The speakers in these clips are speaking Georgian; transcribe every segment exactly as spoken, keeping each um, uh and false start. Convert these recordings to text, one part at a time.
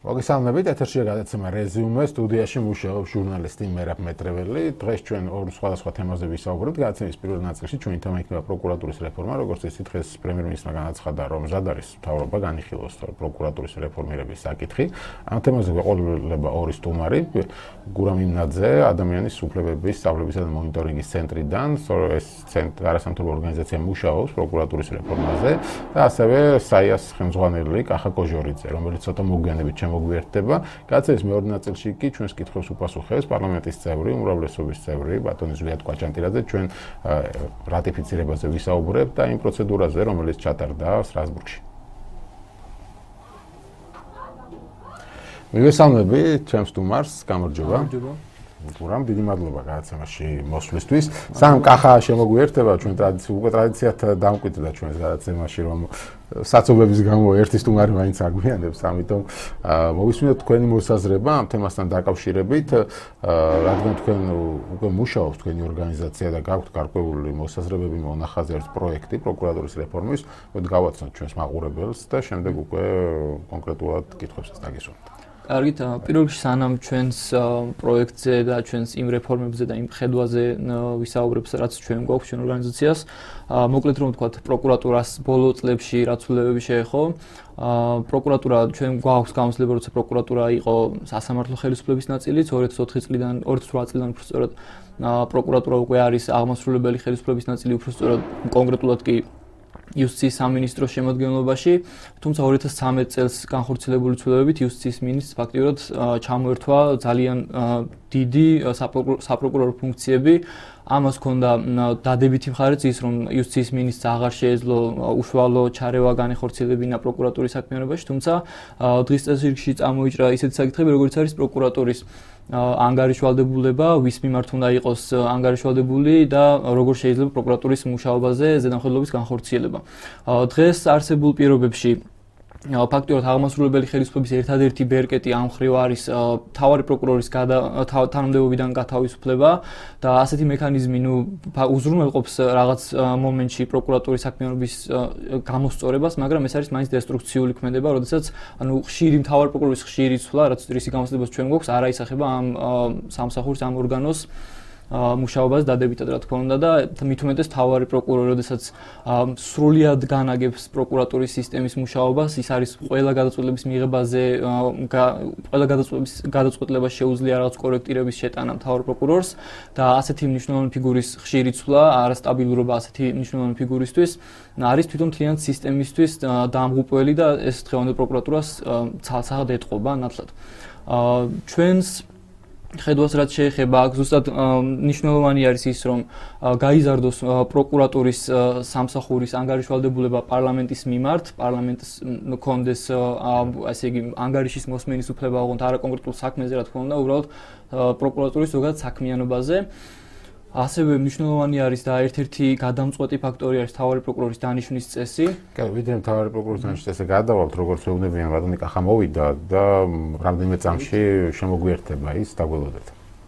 მოგესალმებით, ეთერშია გადაცემა რეზიუმე, სტუდიაში მუშაობს ჟურნალისტი მერაბ მეტრეველი. დღეს ჩვენ ორ სხვადასხვა თემაზე ვისაუბრებთ. გადაცემის პირველ ნაწილში ჩვენი თემა იქნება პროკურატურის რეფორმა, როგორც იცით, დღეს პრემიერ-მინისტრმა განაცხადა, რომ მზად არის მთავრობა განიხილოს პროკურატურის რეფორმირების საკითხი. ამ თემაზე გვეყოლება ორი სტუმარი, გურამ იმნაძე, ადამიანის უფლებების სწავლებისა და მონიტორინგის ცენტრიდან, ეს ცენტრი არასამთავრობო ორგანიზაცია მუშაობს პროკურატურის რეფორმაზე და ასევე საიას ხელმძღვანელი კახა კოჟორიძე, რომელიც ცოტა მოგვიანებით მოგვიერთდება. გადაცემის მეორე ნაწილში კი ჩვენს კითხვებს უპასუხებს პარლამენტის წევრი, უმრავლესობის წევრი, ბატონი ზვიად კვაჭანტირაძე, ჩვენ რატიფიცირებაზე ვისაუბრებთ და იმ პროცედურაზე, რომელიც ჩატარდა სტრასბურგში. მივესალმები ჩემს სტუმარს, გამარჯობა. გამარჯობა. გურამ, დიდი მადლობა გადაცემაში მოსვლისთვის. სამ კახა შემოგვიერთება, ჩვენ ტრადიციულად უკვე ტრადიციად დამკვიდრდა ჩვენს გადაცემაში, რომ საცობების გამო ერთი სტუმარი მაინც აგვიანებს, ამიტომ მოვისმინოთ თქვენი მოსაზრება ამ თემასთან დაკავშირებით, რადგან თქვენ უკვე მუშაობს თქვენი ორგანიზაცია და გაქვთ გარკვეული მოსაზრებები, მონახაზი ერთ პროექტი პროკურატურის რეფორმის, გავაცნოთ ჩვენს მაყურებელს და შემდეგ უკვე კონკრეტულად კითხვებსაც დაგისვამთ. კარგით, პირველ რიგში სანამ ჩვენს პროექტზე და ჩვენს იმ რეფორმებზე და იმ ხედვაზე ვისაუბრებს, რაც ჩვენ გვაქვს ჩვენ ორგანიზაციას, მოკლედ რომ ვთქვათ, პროკურატურას ბოლო წლებში რა ცვლილებები შეეხო. პროკურატურა ჩვენ გვაქვს გამოსლება, როცა პროკურატურა იყო სასამართლო ხელისუფლების ნაწილი, ორი ათას ოთხი წლიდან, ორი ათას ოთხ წლიდან უფრო სწორად პროკურატურა უკვე არის აღმასრულებელი ხელისუფლების ნაწილი, უფრო სწორად კონკრეტულად კი იუსტიციის სამინისტროს შემადგენლობაში, თუმცა ორი ათას ცხრამეტ წელს განხორციელებული ცვლილებებით იუსტიციის მინისტრს ფაქტიურად ჩამოერთვა ძალიან დიდი საპროკურორო ფუნქციები. ამას ჰქონდა დადებითი მხარეც ის, რომ იუსტიციის მინისტრს აღარ შეეძლო უშუალო ჩარევა განეხორციელებინა პროკურატურის საქმიანობაში, თუმცა დღის წესრიგში წამოიჭრა ისეთი საკითხები, როგორც არის პროკურატურის ანგარიშვალდებულება, ვის მიმართ უნდა იყოს ანგარიშვალდებული და როგორ შეიძლება პროკურატურის მუშაობაზე ზედამხედველობის განხორციელება. დღეს არსებულ პირობებში ფაქტიურად აღმასრულებელი ხელისუფლების ერთადერთი ბერკეტი ამ მხრივ არის მთავარი პროკურორის თანამდებობიდან გათავისუფლება და ასეთი მექანიზმი ნუ უზრუნველყოფს რაღაც მომენტში პროკურატურის საქმიანობის გამოსწორებას, მაგრამ ეს არის მაინც დესტრუქციული ქმედება, როდესაც ანუ ხშირი მთავარი პროკურორის ხშირი ცვლა, რაც რისი გამოსწორებას ჩვენ გვაქვს, არ აისახება ამ სამსახურის ამ ორგანოს მუშაობას დადებითად რა თქმა უნდა და მით უმეტეს მთავარი პროკურორი, როდესაც სრულიად განაგებს პროკურატურის სისტემის მუშაობას, ის არის ყველა გადაწყვეტილების მიღებაზე, ყველა გადაწყვეტილების გადაწყვეტილებას შეუძლია რაღაც კორექტირების შეტანა მთავარ პროკურორს და ასეთი მნიშვნელოვანი ფიგურის ხშირი ცვლა, არასტაბილურობა ასეთი მნიშვნელოვანი ფიგურისთვის არის თვითონ მთლიანი სისტემისთვის დამღუპველი და ეს დღევანდელ პროკურატურას ცალსახად ეტყობა ნათლად. ჩვენს ხედვას რაც შეეხება, აქ ზუსტად მნიშვნელოვანი არის ის, რომ გაიზარდოს პროკურატურის სამსახურის ანგარიშვალდებულება პარლამენტის მიმართ, პარლამენტს მქონდეს ასე იგი ანგარიშის მოსმენის უფლება, ოღონდ არა კონკრეტულ საქმეზე, რა თქმა უნდა, უბრალოდ პროკურატურის ზოგადად საქმიანობაზე. ასევე მნიშვნელოვანი არის და ერთ-ერთი გადამწყვეტი ფაქტორი არის მთავარი პროკურორის დანიშვნის წესი. კი, ვიდრე მთავარი პროკურორის დანიშვნის წესი გადავალთ, როგორც ეუბნებიან, ბატონი კახა მოვიდა და რამდენიმე წამში შემოგვიერთება ის, დაგველოდეთ.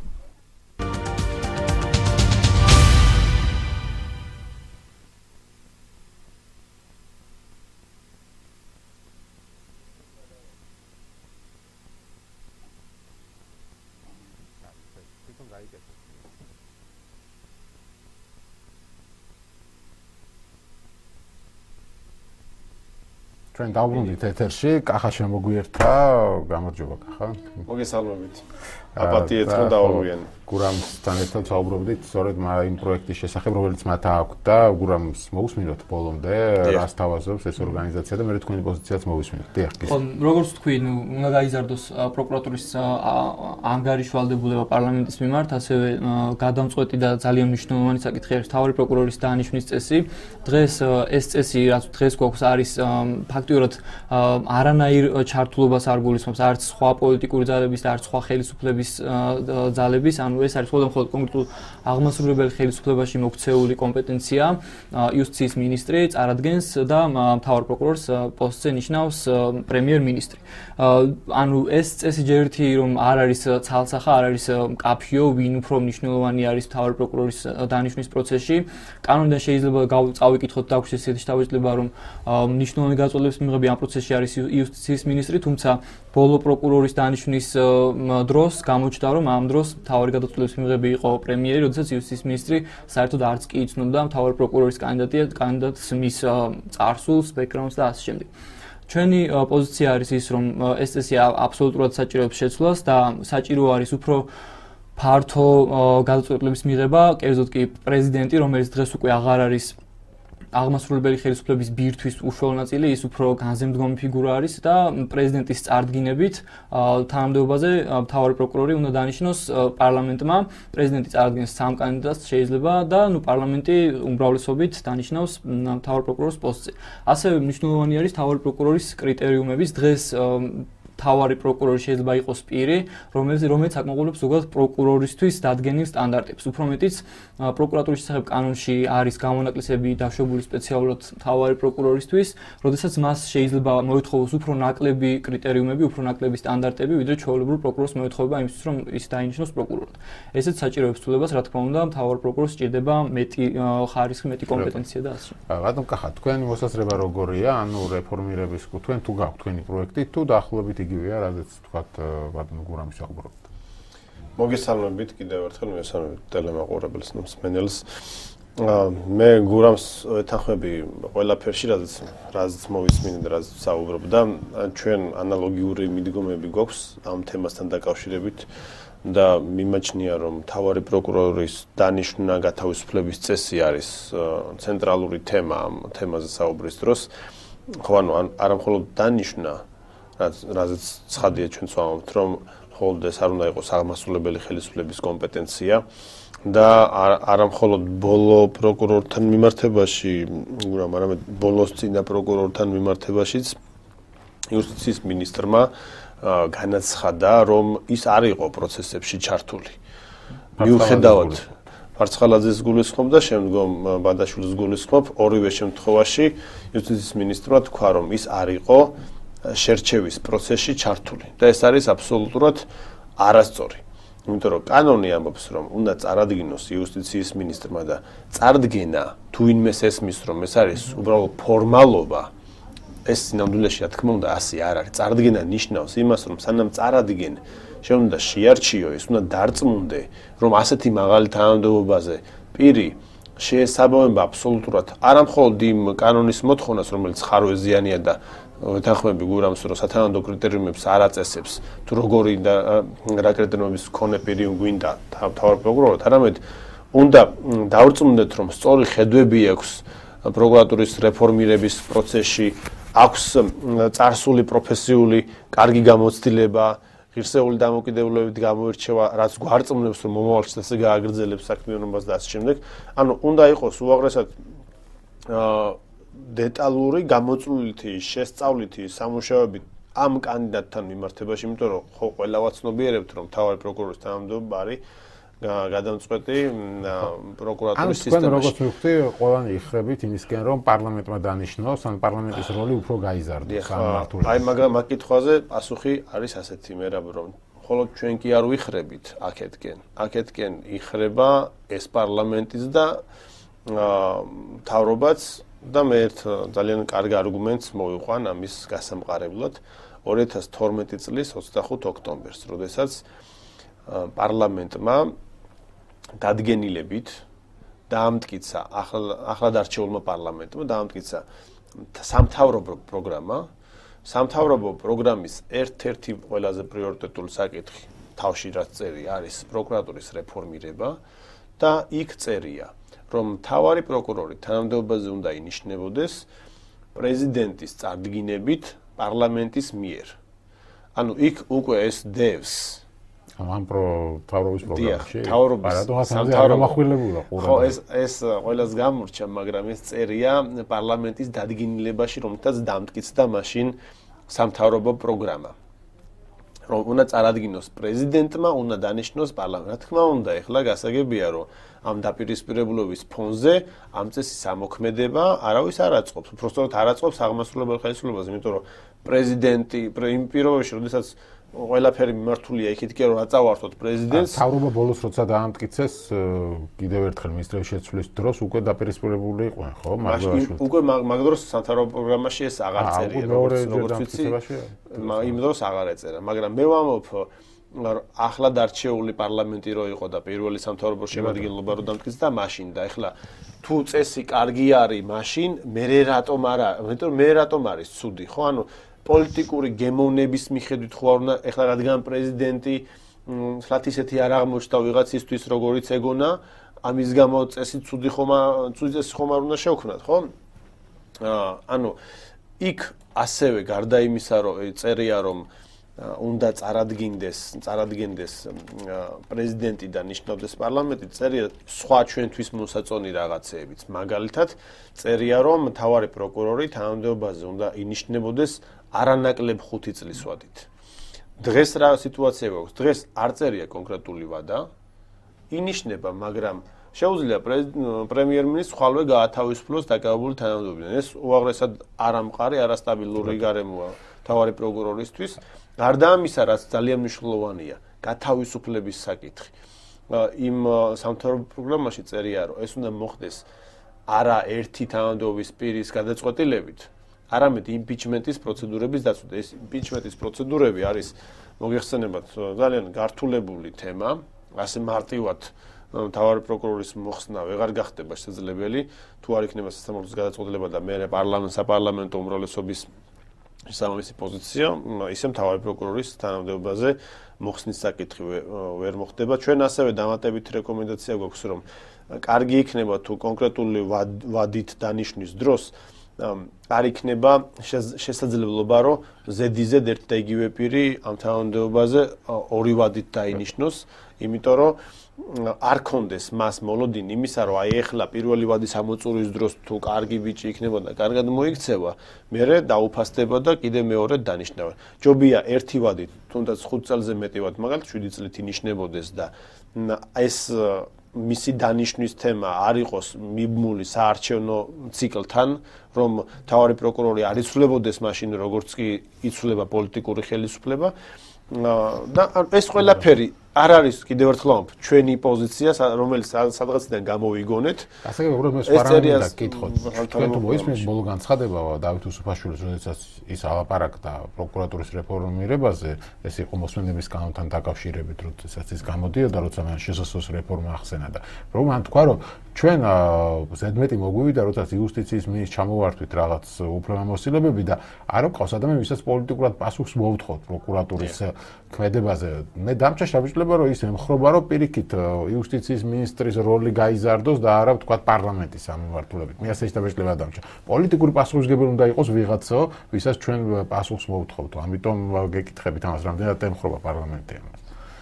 ჩვენ დავბრუნდით ეთერში, კახა შემოგვიერთდა, გამარჯობა კახა. მოგესალმებით. აპატი ეთქო დავუვიან. გურამსთან ერთად საუბრობდით სწორედ იმ პროექტის შესახებ, რომელიც მათ აქვს და გურამს მოусმინოთ ბოლომდე, რას თავაზობს ეს ორგანიზაცია და მე თქვენი პოზიციაც მოვისმინოთ. დიახ. ხო, როგორც თქვი, ნუ უნდა გაიზარდოს პროკურატურის ანგარიშვალდებულება პარლამენტის მიმართ, ასევე გადამწყვეტი და ძალიან მნიშვნელოვანი საკითხი არის მთავარი პროკურორის დანიშვნის წესი. დღეს ეს წესი, რაც დღეს გვაქვს, არის ფაქტიურად არანაირ ჩართულობას არ გულისხმობს არც სხვა პოლიტიკური ძალების და არც სხვა ხელისუფლების ძალების, ანუ ეს არის მხოლოდ კონკრეტულ აღმასრულებელი ხელისუფლებაში მოქცეული კომპეტენცია. იუსტიციის მინისტრი წარადგენს და მთავარ პროკურორს პოსტზე ნიშნავს პრემიერ-მინისტრი. ანუ ეს წესი ჯერ ერთი რომ არ არის ცალსახა, არ არის მკაფიო, ვინ უფრო მნიშვნელოვანი არის მთავარი პროკურორის დანიშვნის პროცესში. კანონიდან შეიძლება წავიკითხოთ და აქვს ესეთი შთაბეჭდილება, რომ მნიშვნელოვანი გაწყვეტილების გადაწყვეტილების მიღები ამ პროცესში არის იუსტიციის მინისტრი, თუმცა ბოლო პროკურორის დანიშვნის დროს გამოჩნდა, რომ ამ დროს მთავარი გადაწყვეტილების მიღები იყო პრემიერი, როდესაც იუსტიციის მინისტრი საერთოდ არც კი იცნობდა მთავარი პროკურორის კანდიდატია, კანდიდატს მის წარსულს, ბექგრაუნდს და ასე შემდეგ. ჩვენი პოზიცია არის ის, რომ ეს წესი აბსოლუტურად საჭიროებს შეცვლას და საჭირო არის უფრო ფართო გადაწყვეტილების მიღება, კერძოდ კი პრეზიდენტი, რომელიც დღეს უკვე აღარ არის აღმასრულებელი ხელისუფლების ბირთვის უშუალო ნაწილი, ის უფრო განზემდგომი ფიგურა არის და პრეზიდენტის წარდგინებით თანამდებობაზე მთავარი პროკურორი უნდა დანიშნოს პარლამენტმა. პრეზიდენტი წარადგენს სამ კანდიდატს შეიძლება და ნუ პარლამენტი უმრავლესობით დანიშნავს მთავარ პროკურორის პოსტზე. ასევე მნიშვნელოვანი არის მთავარი პროკურორის კრიტერიუმების. დღეს მთავარი პროკურორი შეიძლება იყოს პირი, რომელიც რომელიც აკმაყოფილებს ზოგადად პროკურორისთვის დადგენილ სტანდარტებს. უფრო მეტიც, პროკურატურის შესახებ კანონში არის გამონაკლისები დაშვებული სპეციალურად მთავარი პროკურორისთვის, როდესაც მას შეიძლება მოეთხოვოს უფრო ნაკლები კრიტერიუმები, უფრო ნაკლები სტანდარტები, ვიდრე ჩვეულებრივ პროკურორს მოეთხოვება იმისთვის, რომ ის დაინიშნოს პროკურორად. ესეც საჭიროებს ცვლილებას, რა თქმა უნდა, მთავარ პროკურორს სჭირდება მეტი ხარისხი, მეტი კომპეტენცია და ასე. ბატონ კახა, თქვენი მოსაზრება როგორია? ანუ რეფორმირების თქვენ თუ გაქვთ თქვენი პროექტი, თუ დაახლოებით იგივეა, რადგან თქვათ ბატონ გურამის აღბრობთ. მოგესალმებით კიდევ ერთხელ მესამე ტელემაყურებელს მსმენელს. მე გურამს ეთანხმები ყველაფერში, რაზეც რაზეც მოვისმინე და რაზეც საუბრობ და ჩვენ ანალოგიური მიდგომები გვაქვს ამ თემასთან დაკავშირებით და მიმაჩნია, რომ მთავარი პროკურორის დანიშვნა გათავისუფლების წესი არის ცენტრალური თემა ამ თემაზე საუბრის დროს. ხო, ანუ არა მხოლოდ დანიშვნა, რაზეც ცხადია ჩვენც ვამბობთ, რომ მხოლოდ ეს არ უნდა იყოს აღმასრულებელი ხელისუფლების კომპეტენცია და არა მხოლოდ ბოლო პროკურორთან მიმართებაში, არამედ ბოლოს წინა პროკურორთან მიმართებაშიც იუსტიციის მინისტრმა განაცხადა, რომ ის არ იყო პროცესებში ჩართული. მიუხედავად ფარცხალაძეს გულისხმობ და შემდგომ ბადაშვილის გულისხმობ, ორივე შემთხვევაში იუსტიციის მინისტრმა თქვა, რომ ის არ იყო შერჩევის პროცესში ჩართული და ეს არის აბსოლუტურად არასწორი. იმიტომ რომ კანონი ამბობს, რომ უნდა წარადგინოს იუსტიციის მინისტრმა და წარდგენა თუ ვინმეს ესმის, რომ ეს არის უბრალოდ ფორმალობა, ეს სინამდვილეში რა თქმა უნდა ასე არ არის. წარდგენა ნიშნავს იმას, რომ სანამ წარადგენ, შეიძლება უნდა შეარჩიო, ეს უნდა დარწმუნდე, რომ ასეთი მაღალი თანამდებობაზე პირი შეესაბამება აბსოლუტურად არა მხოლოდ იმ კანონის მოთხოვნას, რომელიც ხარვეზიანია და ეთანხმები გურამს, რომ სათანადო კრიტერიუმებს არ აწესებს, თუ როგორი და რა კრიტერიუმების მქონე პირი გვინდა მთავარ პროკურორად, არამედ უნდა დავრწმუნდეთ, რომ სწორი ხედვები აქვს პროკურატურის რეფორმირების პროცესში, აქვს წარსული პროფესიული კარგი გამოცდილება, ღირსეული დამოკიდებულებით გამოირჩევა, რაც გვარწმუნებს, რომ მომავალში ასე გააგრძელებს საქმიანობას და ასე შემდეგ. ანუ უნდა იყოს უაღრესად დეტალური, გამოწვლილითი, შესწავლითი სამუშაოები ამ კანდიდატთან მიმართებაში, იმიტომ რომ ხო ყველა ვაცნობიერებთ, რომ მთავარი პროკურორის თანამდებობა არის გადამწყვეტი პროკურატურის სისტემაში. ანუ თქვენ როგორც მივხვდი, ყველანი იხრებით იმისკენ, რომ პარლამენტმა დანიშნოს, ან პარლამენტის როლი უფრო გაიზარდოს ამ მართულობაში. აი, მაგრამ ამ კითხვაზე პასუხი არის ასეთი, მერაბ, რომ მხოლოდ ჩვენ კი არ ვიხრებით აქეთკენ. აქეთკენ იხრება ეს პარლამენტიც და მთავრობაც და მე ერთ ძალიან კარგ არგუმენტს მოვიყვან ამის გასამყარებლად ორი ათას თორმეტი წლის ოცდახუთ ოქტომბერს, როდესაც პარლამენტმა დადგენილებით დაამტკიცა ახლად არჩეულმა პარლამენტმა დაამტკიცა სამთავრობო პროგრამა. სამთავრობო პროგრამის ერთ-ერთი ყველაზე პრიორიტეტული საკითხი თავში რაც წერია არის პროკურატურის რეფორმირება და იქ წერია, რომ მთავარი პროკურორი თანამდებობაზე უნდა ინიშნებოდეს პრეზიდენტის წარდგინებით პარლამენტის მიერ. ანუ იქ უკვე ეს დევს ამ მთავრობის პროგრამაში. ხო, ეს ეს ყველას გამორჩა, მაგრამ ეს წერია პარლამენტის დადგინებაში, რომელთაც დამტკიცდა მაშინ სამთავრობო პროგრამა. რომ უნდა წარადგინოს პრეზიდენტმა, უნდა დანიშნოს პარლამენტმა. რა თქმა უნდა, ეხლა გასაგებია, რომ ამ დაპირისპირებულობის ფონზე ამ წესის ამოქმედება არავის არ აწყობს. უბრალოდ არ აწყობს აღმასრულებელ ხელისუფლებას, იმიტომ რომ პრეზიდენტი იმ პირობებში, როდესაც ყველაფერი მიმართულია იქითკენ რომ აწავართოთ პრეზიდენტს. თავრობა ბოლოს როცა დაამტკიცეს, კიდევ ერთხელ მინისტრების შეცვლის დროს უკვე დაპირისპირებული იყვნენ, ხო? მარგველაშვილი. უკვე მაგ დროს სამთავრობო პროგრამაში ეს აღარ წერია, როგორც როგორც ვიცი. იმ დროს აღარ ეწერა, მაგრამ მე ვამბობ ახლად არჩეული პარლამენტი რო იყო და პირველი სამთავრობო შემადგენლობა რო დამტკიცდა და მაშინ და ეხლა თუ წესი კარგი არის მაშინ მე რატომ არა, იმიტომ რომ მე რატომ არის ცუდი, ხო? ანუ პოლიტიკური გემოვნების მიხედვით ხო არ უნდა ეხლა რადგან პრეზიდენტი სლათ ისეთი არ აღმოჩნდა ვიღაცისთვის როგორიც ეგონა, ამის გამო წესი ცუდი ხომ ცუდი წესი ხომ არ უნდა შევქმნათ, ხო? ანუ იქ ასევე გარდა იმისა რომ წერია რომ უნდა წარადგინდეს, წარადგენდეს პრეზიდენტი და ნიშნავდეს პარლამენტი, წერია სხვა ჩვენთვის მოსაწონი რაღაცეებიც. მაგალითად, წერია რომ მთავარი პროკურორი თანამდებობაზე უნდა ინიშნებოდეს არანაკლებ ხუთი წლის ვადით. დღეს რა სიტუაცია გვაქვს? დღეს არ წერია კონკრეტული ვადა, ინიშნება, მაგრამ შეუძლია პრემიერ-მინისტრს ხვალვე გაათავისუფლოს დაკავებული თანამდებობიდან. ეს უაღრესად არამყარი, არასტაბილური გარემოა მთავარი პროკურორისთვის. გარდა ამისა, რაც ძალიან მნიშვნელოვანია, გათავისუფლების საკითხი. იმ სამთავრობო პროგრამაში წერია, რომ ეს უნდა მოხდეს არა ერთი თანამდებობის პირის გადაწყვეტილებით, არამედ იმპიჩმენტის პროცედურების დაცვით. ეს იმპიჩმენტის პროცედურები არის მოგეხსენებათ ძალიან გართულებული თემა, ასე მარტივად მთავარი პროკურორის მოხსნა ვეღარ გახდება შესაძლებელი, თუ არ იქნება სასამართლოს გადაწყვეტილება და მე პარლამენტ საპარლამენტო უმრავლესობის სამამისი პოზიცია, ისე მთავარი პროკურორის თანამდებობაზე მოხსნის საკითხი ვერ მოხდება. ჩვენ ასევე დამატებით რეკომენდაცია გვაქვს, რომ კარგი იქნება თუ კონკრეტული ვადით დანიშნვის დროს არ იქნება შესაძლებლობა, რომ ზედიზედ ერთ და იგივე პირი ამ თანამდებობაზე ორი ვადით დაინიშნოს, იმიტომ რომ არ კონდეს მას მოლოდინი იმისა, რომ აი ეხლა პირველი ვადის ამოწურვის დროს თუ კარგი ბიჭი იქნება და კარგად მოიქცევა, მერე დაუფასდება და კიდე მეორედ დანიშნავა. ჯობია ერთი ვადით, თუნდაც ხუთ წელზე მეტი ვადი, მაგალითად შვიდი წლით ინიშნებოდეს და ეს მისი დანიშნვის თემა არ იყოს მიბმული საარჩევნო ციკლთან, რომ მთავარი პროკურორი არ იცვლებოდეს მაშინ, როგორც კი იცვლება პოლიტიკური ხელისუფლება და ეს ყველაფერი არ არის კიდევ ერთხელ ვამბობ, ჩვენი პოზიცია, რომელიც სადღაციდან გამოვიგონეთ. ასე უბრალოდ მე სპარამენტი და კითხოთ. თქვენ თუ მოისმენთ ბოლო განცხადება დავით უსუფაშვილის, როდესაც ის ალაპარაკდა პროკურატურის რეფორმირებაზე, ეს იყო მოსმენების კანონთან დაკავშირებით, როდესაც ის გამოდიოდა, როცა მან შესაძლოს რეფორმა ახსენა და რომ მან თქვა, რომ ჩვენ ზედმეტი მოგვივიდა, როდესაც იუსტიციის მინისტრს ჩამოვართვით რაღაც უფლებამოსილებები და არ გვყავს ადამიანი, ვისაც პოლიტიკურად პასუხს მოუთხოთ პროკურატურის ქმედებაზე. მე დამჭა შაბჭლება, რომ ის ემხრობა, რომ პირიქით იუსტიციის მინისტრის როლი გაიზარდოს და არა ვთქვა პარლამენტის ამმართველობით. მე ასე შაბჭლება დამჭა. პოლიტიკური პასუხისგებელი უნდა იყოს ვიღაცა, ვისაც ჩვენ პასუხს მოუთხობთ. ამიტომ გეკითხებით ამას, რამდენად ემხრობა პარლამენტი ამას.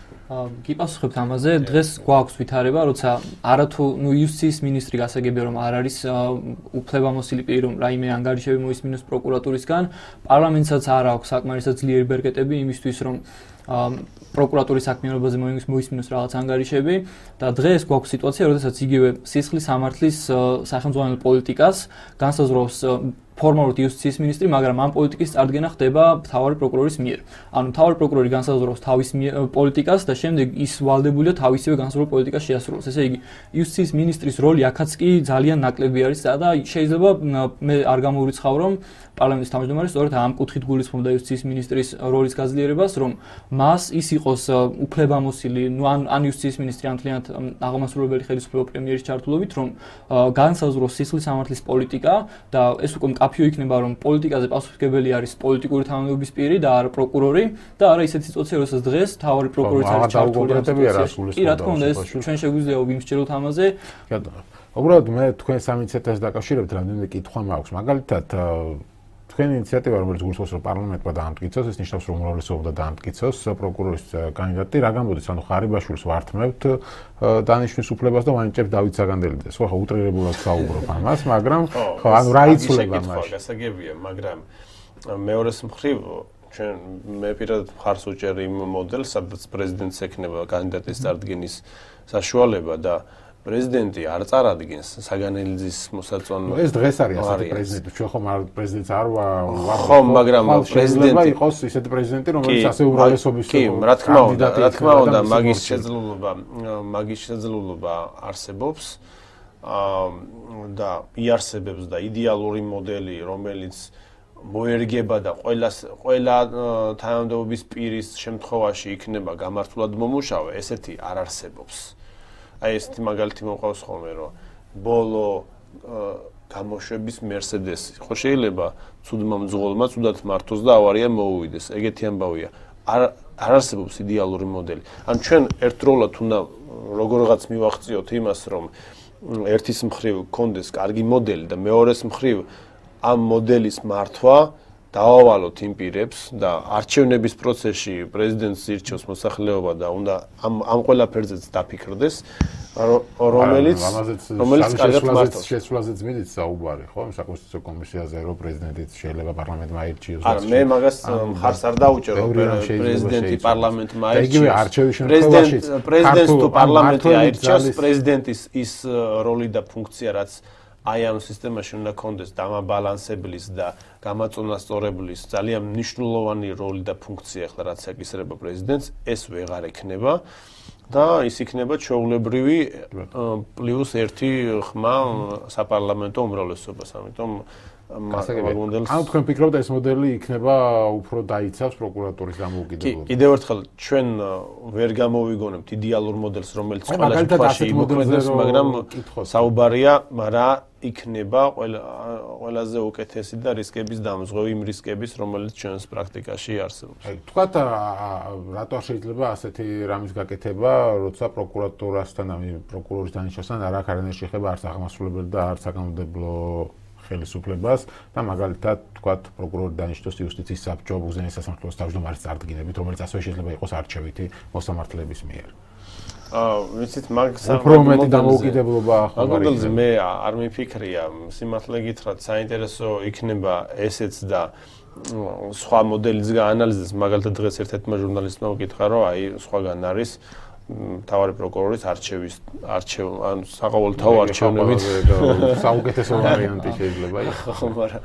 გიპასუხებთ ამაზე, დღეს გვაქვს ვითარება, როცა არათუ ნუ იუსტიციის მინისტრი გასაგებია რომ არ არის უფლებამოსილი პირი, რომ რაიმე ანგარიშები მოისმინოს პროკურატურისგან, პარლამენტსაც არ აქვს საკმარისად ძლიერი ბერკეტები იმისთვის, რომ პროკურატურის საქმიანობაზე მოისმინოს რაღაც ანგარიშები და დღეს გვაქვს სიტუაცია, როდესაც იგივე სისხლის სამართლის სახელმძღვანელო პოლიტიკას განსაზღვრავს ფორმალურად იუსტიციის მინისტრი, მაგრამ ამ პოლიტიკის წარდგენა ხდება მთავარი პროკურორის მიერ. ანუ მთავარი პროკურორი განსაზღვრავს თავის პოლიტიკას და შემდეგ ის ვალდებულია თავისივე განსაზღვრულ პოლიტიკას შეასრულოს. ესე იგი, იუსტიციის მინისტრის როლი აქაც კი ძალიან ნაკლები არის და შეიძლება მე არ გამოვრიცხავ, რომ პარლამენტის თავმჯდომარე სწორედ ამ კუთხით გულისხმობდა იუსტიციის მინისტრის როლის გაძლიერებას, რომ მას ის იყოს უფლებამოსილი, ნუ ან ან იუსტიციის მინისტრი ან მთლიანად აღმასრულებელი ხელისუფლება პრემიერის ჩართულობით, რომ განსაზღვროს სისხლის სამართლის პოლიტიკა და ეს უკვე მკაფიო იქნება, რომ პოლიტიკაზე პასუხისმგებელი არის პოლიტიკური თანამდებობის პირი და არა პროკურორი და არა ისეთი სიტუაცია, როდესაც დღეს მთავარი პროკურორიც არის ჩართული ამ სიტუაციაში. კი, რა თქმა უნდა, ეს ჩვენ შეგვიძლია ვიმსჯელოთ ამაზე. უბრალოდ მე თქვენ სამ ინიციატივას დაკავშირებით რამდენიმე კითხვა მაქვს. მაგალითად თქვენი ინიციატივა, რომელიც გულისხმობს, რომ პარლამენტმა დაამტკიცოს, ეს ნიშნავს, რომ უმრავლესობა დაამტკიცოს პროკურორის კანდიდატი, რა გამოდის, ანუ ღარიბაშვილს ვართმევთ დანიშნვის უფლებას და ვანიჭებთ დავით საგანდელიძეს. ხო, ხო, უტრირებულად საუბრობ ამას, მაგრამ ხო, ანუ რა იცვლება მაშინ? გასაგებია, მაგრამ მეორეს მხრივ ჩვენ მე პირადად მხარს ვუჭერ იმ მოდელს, სადაც პრეზიდენტს ექნება კანდიდატის წარდგენის საშუალება და პრეზიდენტი არ წარადგენს საგანელიძის მოსაწონო. ეს დღეს არის ასეთი პრეზიდენტი. ჩვენ ხომ არ პრეზიდენტს არ ვარ. ხო, მაგრამ პრეზიდენტი იყოს ისეთი პრეზიდენტი, რომელიც ასე უმრავლესობის კი, რა თქმა უნდა, რა თქმა უნდა, მაგის შეძლულობა, მაგის შეძლულობა არსებობს. აა და იარსებებს და იდეალური მოდელი, რომელიც მოერგება და ყველა ყველა თანამდებობის პირის შემთხვევაში იქნება გამართულად მომუშავე, ესეთი არ არსებობს. აი ესეთი მაგალითი მოყავს ხოლმე, რომ ბოლო გამოშვების Mercedes-ი ხო შეიძლება ცუდმა მძღოლმა ცუდად მართოს და ავარია მოუვიდეს. ეგეთი ამბავია. არ არ არსებობს იდეალური მოდელი. ან ჩვენ ერთდროულად უნდა როგორღაც მივახციოთ იმას, რომ ერთის მხრივ კონდეს კარგი მოდელი და მეორეს მხრივ ამ მოდელის მართვა დავავალოთ იმ პირებს და არჩევნების პროცესში პრეზიდენტს ირჩევს მოსახლეობა და უნდა ამ ამ ყველაფერზეც დაფიქრდეს, რომელიც რომელიც კარგად მართავს. შესვლაზეც მიდით საუბარი, ხო? საკონსტიტუციო კომისიაზე რომ პრეზიდენტიც შეიძლება პარლამენტმა აირჩიოს. არა, მე მაგას მხარს არ დაუჭერო, პრეზიდენტი პარლამენტმა აირჩიოს. იგივე არჩევის შემთხვევაში პრეზიდენტს თუ პარლამენტი აირჩიოს, პრეზიდენტის ის როლი და ფუნქცია, რაც აი ამ სისტემაში უნდა კონდეს დამაბალანსებლის და გამაწონასწორებლის ძალიან მნიშვნელოვანი როლი და ფუნქცია ახლა რაც ეკისრება პრეზიდენტს, ეს ვეღარ ექნება და ის იქნება ჩვეულებრივი პლუს ერთი ხმა საპარლამენტო უმრავლესობას, ამიტომ მაგ ამ თქვენ ფიქრობთ ეს მოდელი იქნება უფრო დაიცავს პროკურატურის დამოუკიდებლობას. კიდევ ერთხელ ჩვენ ვერ გამოვიგონებთ იდეალურ მოდელს, რომელიც ყველა შემთხვევაში იმოქმედებს, მაგრამ საუბარია რა იქნება ყველაზე უკეთესი და რისკების დამზღვევი იმ რისკების, რომელიც ჩვენს პრაქტიკაში არსებობს. აი, თქვათ რატო არ შეიძლება ასეთი რამის გაკეთება, როცა პროკურატურასთან, ამი პროკურორის დანიშნულთან არ აქვს არანაირი შეხება არც აღმასრულებელი და არც საკანონმდებლო ხელისუფლებას და მაგალითად თქვათ პროკურორი დანიშნოს იუსტიციის საბჭო უზენაეს სასამართლოს თავმჯდომარის წარდგინებით, რომელიც ასევე შეიძლება იყოს არჩევითი მოსამართლეების მიერ. აა, ვიცით, მაგ უფრო მეტი დამოუკიდებლობა ახლა მაგალითად მე არ მიფიქრია, სიმართლე გითხრათ, საინტერესო იქნება ესეც და სხვა მოდელიც გაანალიზდეს, მაგალითად დღეს ერთ-ერთმა ჟურნალისტმა უკითხა, რომ აი სხვაგან არის მთავარი პროკურორის არჩევის არჩევ ან საყოველთაო არჩევნებით საუკეთესო ვარიანტი შეიძლება იყოს. ხო, მაგრამ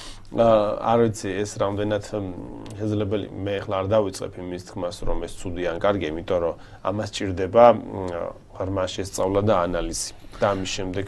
არ ვიცი ეს რამდენად შესაძლებელი მე ახლა არ დავიწყებ იმის თქმას რომ ეს ცუდი ან კარგი, იმიტომ რომ ამას ჭირდება ღრმა შესწავლა და ანალიზი და ამის შემდეგ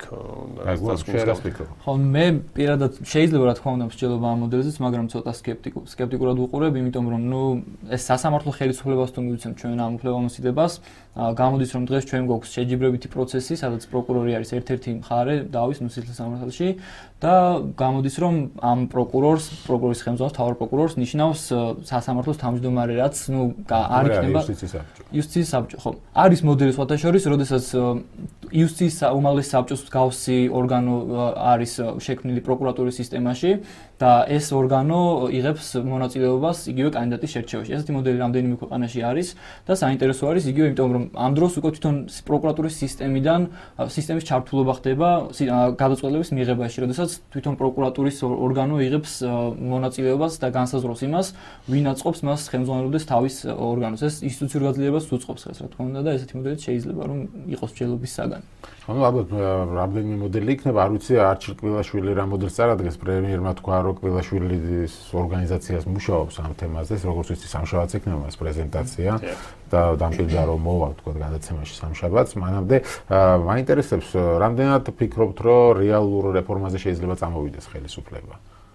ხო მე პირადად შეიძლება რა თქმა უნდა მსჯელობა ამ მოდელზეც, მაგრამ ცოტა სკეპტიკურ სკეპტიკურად ვუყურებ, იმიტომ რომ ნუ ეს სასამართლო ხელისუფლებას თუ მივიცემთ ჩვენ ამ უფლებამოსილებას, გამოდის რომ დღეს ჩვენ გვაქვს შეჯიბრებითი პროცესი, სადაც პროკურორი არის ერთ-ერთი მხარე დავის ნუსისლის სამართალში და გამოდის რომ ამ პროკურორს, პროკურორის ხელმძღვანელს, მთავარ პროკურორს ნიშნავს სასამართლოს თავმჯდომარე, რაც ნუ არ იქნება იუსტიციის საბჭო. ხო, არის მოდელი სხვათა შორის, როდესაც იუსტიციის უმაღლესი საბჭოს მსგავსი ორგანო არის შექმნილი პროკურატურის სისტემაში და ეს ორგანო იღებს მონაწილეობას იგივე კანდიდატის შერჩევაში. ესეთი მოდელი რამდენიმე ქვეყანაში არის და საინტერესო არის იგივე, იმიტომ რომ ამ დროს უკვე თვითონ პროკურატურის სისტემიდან სისტემის ჩართულობა ხდება გადაწყვეტილების მიღებაში, როდესაც თვითონ პროკურატურის ორგანო იღებს მონაწილეობას და განსაზღვროს იმას, ვინ აწყობს მას ხელმძღვანელობდეს თავის ორგანოს. ეს ინსტიტუციურ გაძლიერებას უწყობს ხელს, რა თქმა უნდა, და ესეთი მოდელი შეიძლება რომ იყოს მსჯელობის საგანი. ანუ ალბათ რამდენიმე მოდელი იქნება, არ ვიცი არჩილ კვილაშვილი რა მოდელს წარადგენს, პრემიერმა თქვა რომ კვილაშვილის ორგანიზაციას მუშაობს ამ თემაზე, როგორც ვიცი სამშაბათს იქნება ეს პრეზენტაცია და დამშვიდდა რომ მოვა თქვა განაცემაში სამშაბათს, მანამდე მაინტერესებს რამდენად ფიქრობთ რომ რეალურ რეფორმაზე შეიძლება წამოვიდეს ხელისუფლება.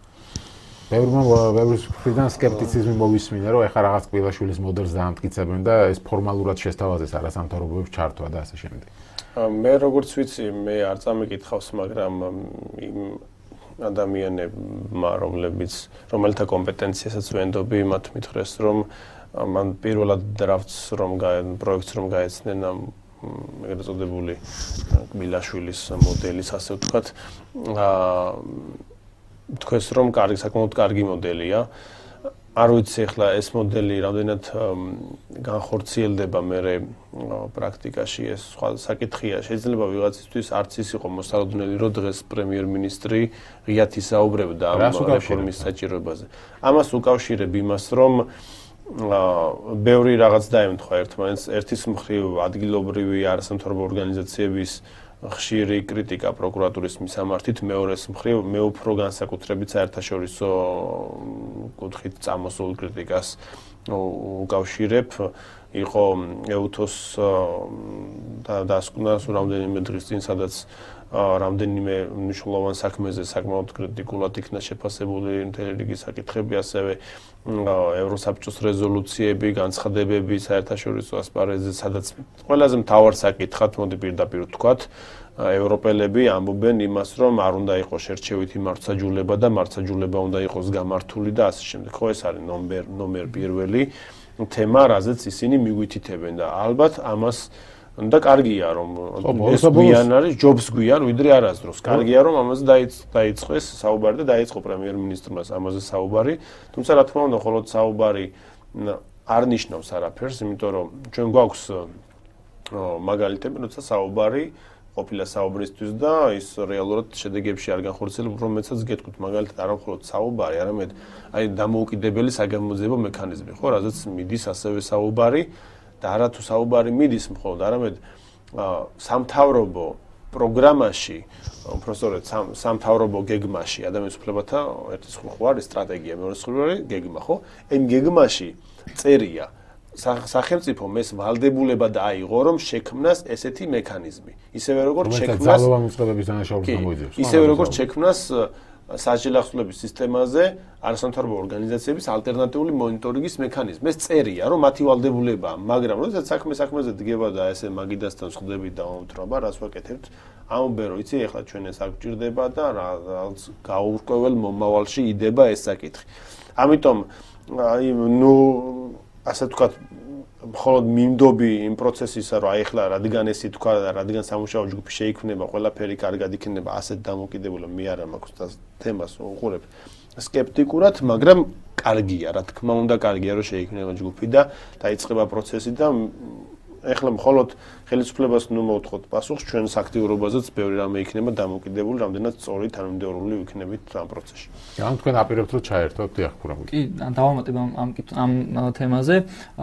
ბევრმა ბევრის მხრიდან სკეპტიციზმი მოვისმინა, რომ ეხლა რაღაც კვილაშვილის მოდელს დაამტკიცებენ და ეს ფორმალურად შესთავაზეს არასამთავრობოებს ჩართვა და ასე შემდეგ. მე როგორც ვიცი, მე არ წამიკითხავს, მაგრამ იმ ადამიანებმა, რომლებიც რომელთა კომპეტენციასაც ვენდობი, მათ მითხრეს, რომ მან პირველად დრაფტს რომ პროექტს რომ გაეცნენ ამ ეგრეთ წოდებული კვილაშვილის მოდელის, ასე ვთქვათ, აა თქვენს რომ კარგი, საკმაოდ კარგი მოდელია. არ ვიცი ახლა ეს მოდელი რამდენად განხორციელდება მე პრაქტიკაში, ეს სხვა საკითხია. შეიძლება ვიღაცისთვის არც ის იყო მოსალოდნელი, რომ დღეს პრემიერ-მინისტრი ღიად ისაუბრებდა ამ რეფორმის საჭიროებაზე. ამას უკავშირებ იმას, რომ ბევრი რაღაც დაემთხვა ერთმანეთს. ერთის მხრივ ადგილობრივი არასამთავრობო ორგანიზაციების ხშირი კრიტიკა პროკურატურის მისამართით, მეორეს მხრივ მე უფრო განსაკუთრებით საერთაშორისო კუთხით წამოსულ კრიტიკას უკავშირებ. იყო ეუთოს დასკვნა რამდენიმე დღის წინ, სადაც რამდენიმე მნიშვნელოვან საქმეზე საკმაოდ კრიტიკულად იქნა შეფასებული მთელი რიგი საკითხები, ასევე ევროსაბჭოს რეზოლუციები, განცხადებები საერთაშორისო ასპარეზზე, სადაც ყველაზე მთავარ საკითხად, მოდი პირდაპირ ვთქვათ, ევროპელები ამბობენ იმას, რომ არ უნდა იყოს შერჩევითი მართლმსაჯულება და მართლმსაჯულება უნდა იყოს გამართული და ასე შემდეგ. ხო, ეს არის ნომერ ნომერ პირველი თემა, რაზეც ისინი მიგვითითებენ და ალბათ ამას და კარგია რომ ეს გვიან არის, ჯობს გვიან, ვიდრე არასდროს. კარგია რომ ამაზე დაიწყეს საუბარი და დაიწყო პრემიერ-მინისტრმა ამაზე საუბარი. თუმცა რა თქმა უნდა, მხოლოდ საუბარი არ ნიშნავს არაფერს, იმიტომ რომ ჩვენ გვაქვს მაგალითები, როცა საუბარი ყოფილა საუბრისთვის და ის რეალურად შედეგებში არ განხორციელება, უფრო მეცაც გეტყვით, მაგალითად არა მხოლოდ საუბარი, არამედ აი დამოუკიდებელი საგამოძიებო მექანიზმი, ხო, რაზეც მიდის ასევე საუბარი და არა თუ საუბარი მიდის მხოლოდ, არამედ სამთავრობო პროგრამაში, უბრალოდ სამთავრობო გეგმაში, ადამიანის უფლებათა ერთი სხვა არის სტრატეგია, მეორე სხვა არის გეგმა, ხო? იმ გეგმაში წერია სახელმწიფო მეს ვალდებულება დააიღო, რომ შექმნას ესეთი მექანიზმი. ისევე როგორც შექმნას ძალოვანი უწყებების დანაშაულს გამოიძებს. ისევე როგორც შექმნას საჯელახსოვრების სისტემაზე არასამთავრობო ორგანიზაციების ალტერნატიული მონიტორინგის მექანიზმი. ეს წერია, რომ მათი ვალდებულებაა, მაგრამ როდესაც საქმე საქმეზე დგება და ესე მაგიდასთან ხდებით და მომთრობა, რას ვაკეთებთ? ამბობენ, რომ იცი, ეხლა ჩვენ ეს არ გჭირდება და რაღაც გაურკვეველ მომავალში იდება ეს საკითხი. ამიტომ აი ნუ ასე ვთქვათ, მხოლოდ მიმდობი იმ პროცესისა, რომ აი ახლა რადგან ესე თქვა და რადგან სამუშაო ჯგუფი შეიქმნება, ყველაფერი კარგად იქნება, ასეთ დამოკიდებულა მე არა მაქვს და თემას უყურებ სკეპტიკურად, მაგრამ კარგია, რა თქმა უნდა, კარგია, რომ შეიქმნება ჯგუფი და დაიწყება პროცესი და ეხლა მხოლოდ ხელისუფლებას ნუ მოვთხოვთ პასუხს, ჩვენს აქტიურობაზეც ბევრი რამე იქნება დამოკიდებული, რამდენად სწორი თანმიმდევრული ვიქნებით ამ პროცესში. ან თქვენ აპირებთ რომ ჩაერთოთ, დიახ, ხურამი. კი, დავამატებ ამ ამ ამ თემაზე.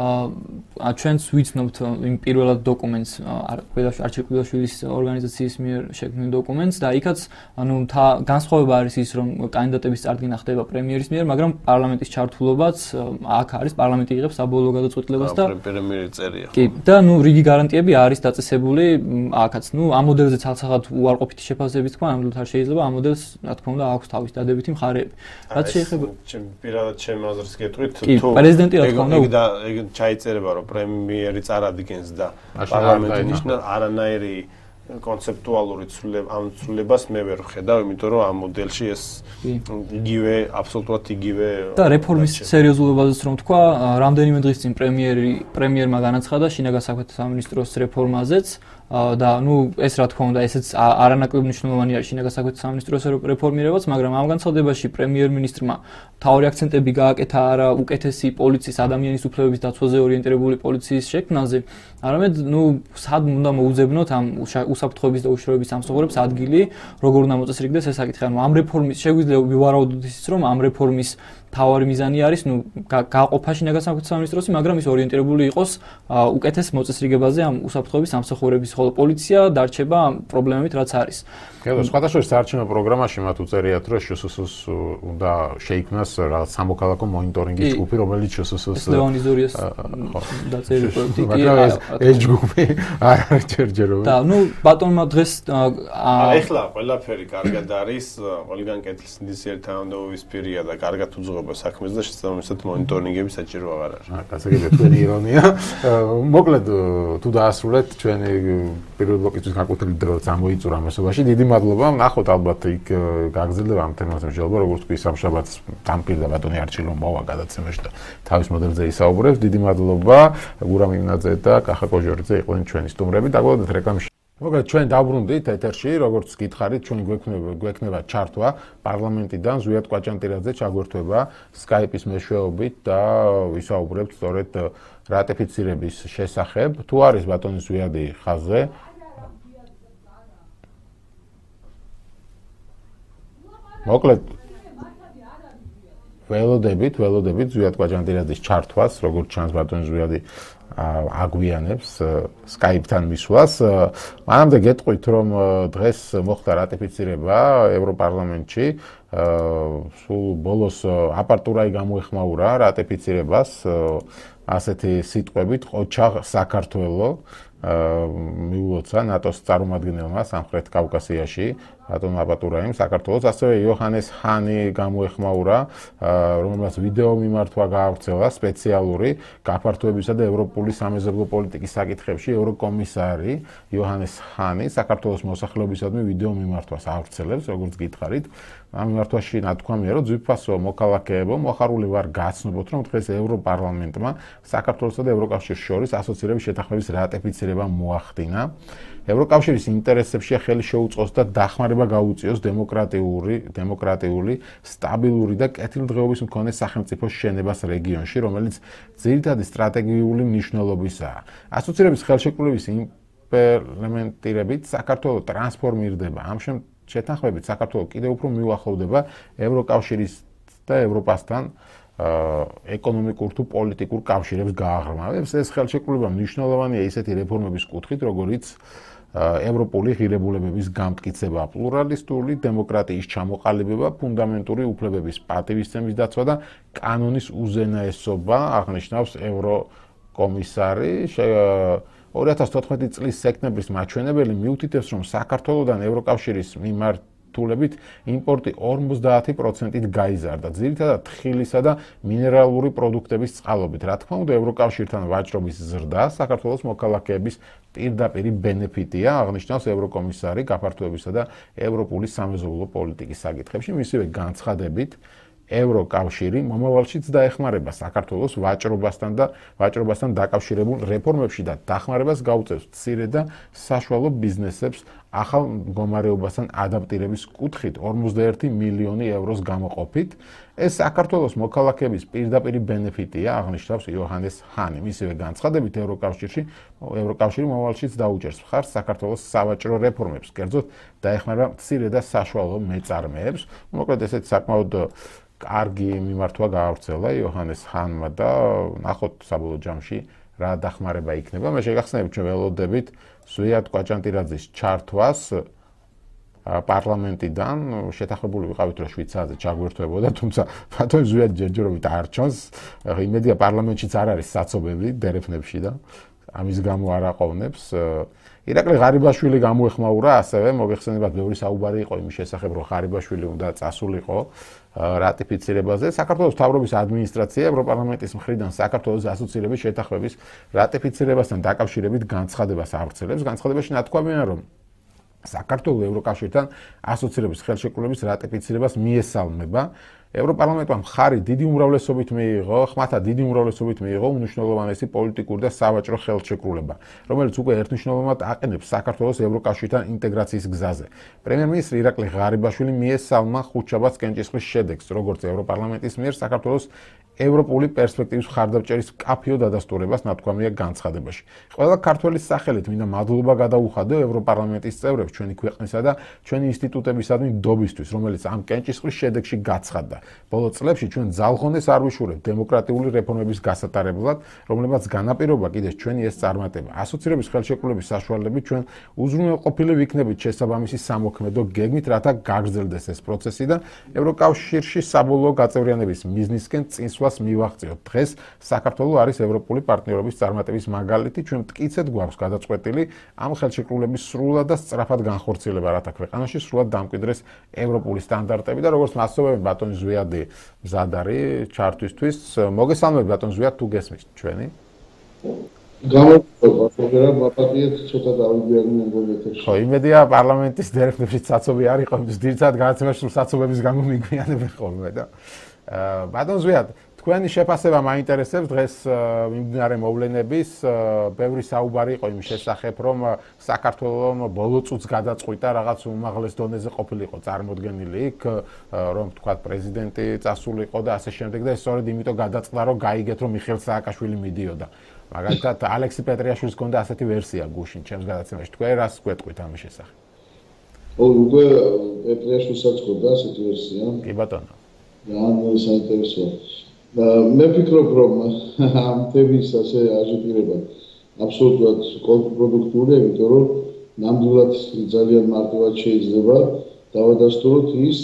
აა ჩვენც ვიცნობთ იმ პირველად დოკუმენტს, არჩილ კვილაშვილის ორგანიზაციის მიერ შექმნილ დოკუმენტს და იქაც ანუ განსხვავება არის ის, რომ კანდიდატების წარდგენა ხდება პრემიერის მიერ, მაგრამ პარლამენტის ჩართულობაც აქ არის, პარლამენტი იღებს საბოლოო გადაწყვეტილებას და პრემიერი წერია. კი, და ნუ რიგი გარანტიები არის დაწესებული აქაც. ნუ ამ მოდელზე ცალსახად უარყოფითი შეფასებები თქვა, ნამდვილად არ შეიძლება ამ მოდელს, რა თქმა უნდა, აქვს თავის დადებითი მხარეები. რაც შეეხება ჩემ პირადად ჩემ აზრს გეტყვით, თუ პრეზიდენტი რა თქმა უნდა ეგ და ეგ ჩაიწერება, რომ პრემიერი წარადგენს და პარლამენტი ნიშნავს არანაირი კონცეპტუალური ცვლილება, ამ ცვლილებას მე ვერ ვხედავ, იმიტომ რომ ამ მოდელში ეს იგივე, აბსოლუტურად იგივე და რეფორმის სერიოზულობაზეც რომ თქვა, რამდენიმე დღის წინ პრემიერი პრემიერმა განაცხადა შინაგან საქმეთა სამინისტროს რეფორმაზეც და ნუ ეს რა თქმა უნდა ესეც არანაკლებ მნიშვნელოვანი არის შინაგან საქმეთა სამინისტროს რეფორმირებაც, მაგრამ ამ განცხადებაში პრემიერ-მინისტრმა თავი აქცენტები გააკეთა არა უკეთესი პოლიციის ადამიანის უფლებების დაცვაზე ორიენტირებული პოლიციის შექმნაზე, არამედ ნუ სად უნდა მოუძებნოთ ამ უსაფრთხოების და უშიშროების სამსახურებს ადგილი, როგორ უნდა მოწესრიგდეს ეს საკითხი. ანუ ამ რეფორმის შეგვიძლია ვივარაუდოთ ისიც, რომ ამ რეფორმის თავარი მიზანი არის ნუ გაყოფა შინაგან საქმეთა სამინისტროსი, მაგრამ ის ორიენტირებული იყოს უკეთეს მოწესრიგებაზე ამ უსაფრთხოების სამსახურების, ხოლო პოლიცია დარჩება პრობლემებით, რაც არის. კეთილ, სხვადასხვა საარჩევნო პროგრამაში მათ უწერიათ, რომ შსს უნდა შეიქმნას რაღაც სამოქალაქო მონიტორინგის ჯგუფი, რომელიც შსს ლევან იზორიას დაწერილი პროექტი კი ეს ჯგუფი არ არის ჯერჯერობით. და ნუ ბატონმა დღეს ეხლა ყველაფერი კარგად არის, ყველგან კეთილსინდისი ერთმანეთობის პირია და კარგად უძღვება საქმეს და შესაბამისად მონიტორინგები საჭირო აღარ არის. აა, გასაგებია თქვენი ირონია. მოკლედ თუ დაასრულეთ ჩვენი პირველ ბლოკისთვის განკუთვნილი დრო წამოიწურა ამასობაში. დიდი მადლობა. ნახოთ ალბათ იქ გაგზელდება ამ თემაზე შეიძლება როგორც თქვი სამშაბათს დამპირდა ბატონი არჩილო მოვა გადაცემაში და თავის მოდელზე ისაუბრებს. დიდი მადლობა გურამ იმნაძე და კახა კოჟორიძე იყვნენ ჩვენი სტუმრები. დაგვადოთ რეკლამაში. მოგეთ ჩვენ დავბრუნდით ეთერში, როგორც გითხარით, ჩვენ გვექნება გვექნება ჩართვა პარლამენტიდან ზვიად კვაჭანტირაძე ჩაგვერთვება Skype-ის მეშვეობით და ვისაუბრებთ სწორედ რატიფიცირების შესახებ. თუ არის ბატონი ზვიადი ხაზზე, მოკლედ ველოდებით, ველოდებით ზვიად კვაჭანტირაძის ჩართვას, როგორც ჩანს ბატონი ზვიადი აგვიანებს Skype-თან მისვლას. მანამდე გეტყვით, რომ დღეს მოხდა რატიფიცირება ევროპარლამენტში. სულ ბოლოს აპარტურაი გამოეხმაურა რატიფიცირებას ასეთი სიტყვებით ყოჩაღ საქართველო მიულოცა ნატოს წარმომადგენელმა სამხრეთ კავკასიაში ბატონ აპატურაიმ საქართველოს, ასევე იოჰანეს ჰანი გამოეხმაურა, რომელმაც ვიდეო მიმართვა გაავრცელა სპეციალური გაფართოებისა და ევროპული სამეზობლო პოლიტიკის საკითხებში ევროკომისარი იოჰანეს ჰანი საქართველოს მოსახლეობისადმი ვიდეო მიმართვას ავრცელებს, როგორც გითხარით. ამ მიმართვაში ნათქვამია, რომ ძვირფასო მოქალაქეებო, მოხარული ვარ გაცნობოთ, რომ დღეს ევროპარლამენტმა საქართველოსა და ევროკავშირს შორის ასოცირების შეთანხმების რატიფიცირება მოახდინა. ევროკავშირის ინტერესებშია ხელი შეუწყოს და დახმარება გაუწიოს დემოკრატიული, დემოკრატიული, სტაბილური და კეთილდღეობის მქონე სახელმწიფოს შენებას რეგიონში, რომელიც ძირითადი სტრატეგიული მნიშვნელობისაა. ასოცირების ხელშეკრულების იმპლემენტირებით საქართველო ტრანსფორმირდება. ამ შეთანხმებით საქართველო კიდევ უფრო მიუახლოვდება ევროკავშირის და ევროპასთან ეკონომიკურ თუ პოლიტიკურ კავშირებს გააღრმავებს. ეს ხელშეკრულება მნიშვნელოვანია ისეთი რეფორმების კუთხით, როგორიც ევროპული ღირებულებების გამტკიცება, პლურალისტური დემოკრატიის ჩამოყალიბება, ფუნდამენტური უფლებების პატივისცემის დაცვა და კანონის უზენაესობა, აღნიშნავს ევროკომისარი. ორი ათას თოთხმეტი წლის სექტემბრის მაჩვენებელი მიუთითებს, რომ საქართველოდან ევროკავშირის მიმართულებით იმპორტი ორმოცდაათი პროცენტით გაიზარდა, ძირითადად თხილისა და მინერალური პროდუქტების წყალობით. რა თქმა უნდა, ევროკავშირთან ვაჭრობის ზრდა საქართველოს მოქალაქეების პირდაპირი ბენეფიტია, აღნიშნავს ევროკომისარი გაფართოებისა და ევროპული სამეზობლო პოლიტიკის საკითხებში. მისივე განცხადებით, ევროკავშირი მომავალშიც დაეხმარება საქართველოს ვაჭრობასთან და ვაჭრობასთან დაკავშირებულ რეფორმებში და დახმარებას გაუწევს მცირე და საშუალო ბიზნესებს ახალ მდგომარეობასთან ადაპტირების კუთხით ორმოცდაერთი მილიონი ევროს გამოყოფით. ეს საქართველოს მოქალაქეების პირდაპირი ბენეფიტია, აღნიშნავს იოჰანეს ჰანი. მისივე განცხადებით, ევროკავშირში ევროკავშირი მომავალშიც დაუჭერს მხარს საქართველოს სავაჭრო რეფორმებს, კერძოდ დაეხმარება მცირე და საშუალო მეწარმეებს. მოკლედ ესეც საკმაოდ კარგი მიმართვა გაავრცელა იოჰანეს ჰანმა და ნახოთ საბოლოო ჯამში რა დახმარება იქნება. მე შეგახსენებთ, ჩვენ ველოდებით ზვიად კვაჭანტირაძის ჩართვას პარლამენტიდან, შეთანხმებული ვიყავით, რომ შვიცარიაზე ჩაგვერთვებოდა, თუმცა ბატონ ზვიად ჯერჯერობით არ ჩანს. იმედია პარლამენტშიც არ არის საცობები დერეფნებში და ამის გამო არ აყოვნებს. ირაკლი ღარიბაშვილი გამოეხმაურა, ასევე მოგეხსენებათ, ბევრი საუბარი იყო იმის შესახებ, რომ ღარიბაშვილი უნდა წასულიყო რატიფიცირებაზე. საქართველოს მთავრობის ადმინისტრაცია ევროპარლამენტის მხრიდან საქართველოს ასოცირების შეთანხმების რატიფიცირებასთან დაკავშირებით განცხადებას ავრცელებს. განცხადებაში ნათქვამია, რომ საქართველოს ევროკავშირთან ასოცირების ხელშეკრულების რატიფიცირებას მიესალმება. ევროპარლამენტმა მხარი დიდი უმრავლესობით მიიღო, ხმათა დიდი უმრავლესობით მიიღო უმნიშვნელოვანესი პოლიტიკური და სავაჭრო ხელშეკრულება, რომელიც უკვე ერთნიშნულოვნად აყენებს საქართველოს ევროკავშირთან ინტეგრაციის გზაზე. პრემიერ-მინისტრი ირაკლი ღარიბაშვილი მიესალმა ხუთშაბათს კენჭისყრის შედეგს, როგორც ევროპარლამენტის მიერ საქართველოს ევროპული პერსპექტივის მხარდამჭერის მკაფიო დადასტურებას ნათქვამია განცხადებაში. ყველა ქართველის სახელით მინდა მადლობა გადაუხადო ევროპარლამენტის წევრებს ჩვენი ქვეყნისა და ჩვენი ინსტიტუტებისადმი ნდობისთვის, რომელიც ამ კენჭისყრის შედეგში გაცხადდა. ბოლო წლებში ჩვენ ძალღონეს არ ვიშურებთ დემოკრატიული რეფორმების გასატარებლად, რომლებმაც განაპირობა კიდეც ჩვენი ეს წარმატება. ასოცირების ხელშეკრულების საშუალებით ჩვენ უზრუნველყოფილი ვიქნებით შესაბამისი სამოქმედო გეგმით, რათა გაგრძელდეს ეს პროცესი და ევროკავშირში საბოლოო გაწევრიანების მიზნისკენ წინსვლა მივაღწიოთ. დღეს საქართველო არის ევროპული პარტნიორობის წარმატების მაგალითი, ჩვენ მტკიცედ გვაქვს გადაწყვეტილი ამ ხელშეკრულების სრულად და სწრაფად განხორციელება, რათა ქვეყანაში სრულად დამკვიდრეს ევროპული სტანდარტები და როგორც მასწავლებელი ბატონი ზვიადი მზად არის ჩართვისთვის. მოგესალმებით ბატონ ზვიად, თუ გესმის ჩვენი? გამოგწევთ, მაპატიეთ ცოტა დავიგვიანო მეგობრებო ეთერში. ხო, იმედია პარლამენტის დერეფნებში საცობი არ იყო, ძირითადად განაცემაში სულ საცობების გამო მიგვიანებენ ხოლმე და ბატონ ზვიად, თქვენი შეფასება მაინტერესებს დღეს მიმდინარე მოვლენების, ბევრი საუბარი იყო იმის შესახებ, რომ საქართველოს ბოლო წუთს გადაწყვიტა რაღაც უმაღლეს დონეზე ყოფილიყო წარმოდგენილი იქ, რომ თქვა პრეზიდენტი წასულიყო და ასე შემდეგ და ეს სწორედ იმიტომ გადაწყდა, რომ გაიგეთ, რომ მიხეილ სააკაშვილი მიდიოდა. მაგალითად, ალექსი პეტრიაშვილის ჰქონდა ასეთი ვერსია გუშინ ჩემს გადაცემაში. თქვენ რას გვეტყვით ამის შესახებ? ო, უკვე პეტრიაშვილსაც ჰქონდა ასეთი ვერსია? კი ბატონო. ძალიან საინტერესოა. მე ვფიქრობ, რომ ამ თემის ასე აჟიტირება აბსოლუტურად კონტრპროდუქტულია, იმიტომ რომ ნამდვილად ძალიან მარტივად შეიძლება დავადასტუროთ ის,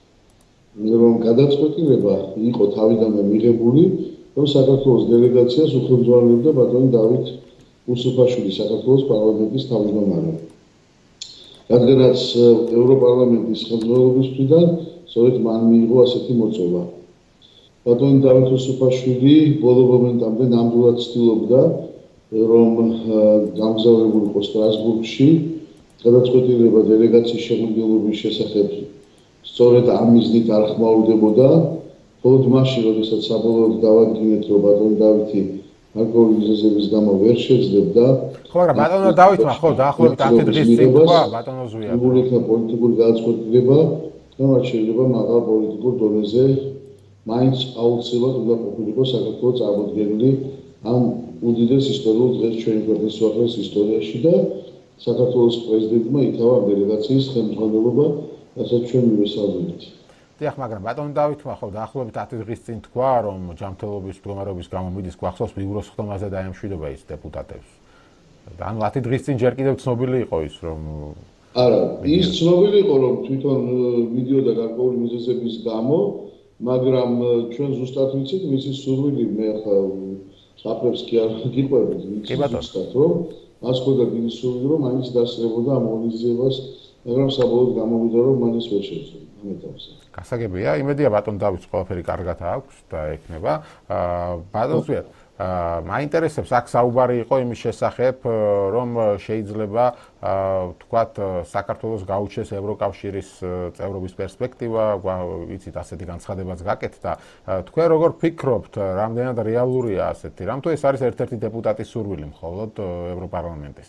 რომ გადაწყვეტილება იყო თავიდანვე მიღებული, რომ საქართველოს დელეგაციას უხელმძღვანელობდა ბატონი დავით უსუფაშვილი, საქართველოს პარლამენტის თავმჯდომარე. რადგანაც ევროპარლამენტის ხელმძღვანელობის მხრიდან სწორედ მან მიიღო ასეთი მოწვევა. ბატონი დავით უსუფაშვილი ბოლო მომენტამდე ნამდვილად ცდილობდა, რომ გამგზავრებულიყო სტრასბურგში გადაწყვეტილება დელეგაციის შემადგენლობის შესახებ სწორედ ამ მიზნით არ ხმაურდებოდა, მხოლოდ მაშინ, როდესაც საბოლოოდ დავადგინეთ, რომ ბატონი დავითი გარკვეული მიზეზების გამო ვერ შეძლებდა. ხო, მაგრამ ბატონო დავითმა ხო დაახლოებით ათი დღის წინ თქვა ბატონო ზვია. იქნა პოლიტიკური გადაწყვეტილება, რომ არ შეიძლება მაღალ პოლიტიკურ დონეზე მაინც აუცილებლად უნდა ყოფილიყო საქართველოს წარმოდგენილი ამ უდიდეს ისტორიულ დღეს ჩვენი ქვეყნის უახლოეს ისტორიაში და საქართველოს პრეზიდენტმა ითავა დელეგაციის ხელმძღვანელობა, რასაც ჩვენ მივესალმებით. დიახ, მაგრამ ბატონო დავითმა ხო დაახლოებით ათი დღის წინ თქვა, რომ ჯანმრთელობის მდგომარეობის გამო მიდის გვახსოვს ბიუროს ხდომაზე დაემშვიდობა ის დეპუტატებს. ანუ ათი დღის წინ ჯერ კიდევ ცნობილი იყო ის, რომ არა, ის ცნობილი იყო, რომ თვითონ მიდიოდა გარკვეული მიზეზების გამო, მაგრამ ჩვენ ზუსტად ვიცით, მისი სურვილი მე ახლა საფრებს კი არ გიყვებით, ვიცით ზუსტად, რომ მას ხოდა დიდი სურვილი, რომ მაინც დასწრებოდა ამ ორგანიზებას, მაგრამ საბოლოოდ გამოვიდა, რომ მან ეს ვერ შეძლო. გასაგებია, იმედია ბატონ დავითს ყველაფერი კარგად აქვს და ექნება. ბატონ ზვიად, მაინტერესებს აქ საუბარი იყო იმის შესახებ, რომ შეიძლება თქვათ საქართველოს გაუჩეს ევროკავშირის წევრობის პერსპექტივა, ვიცით ასეთი განცხადებაც გაკეთდა. თქვენ როგორ ფიქრობთ, რამდენად რეალურია ასეთი რამ, თუ ეს არის ერთ-ერთი დეპუტატის სურვილი მხოლოდ ევროპარლამენტის?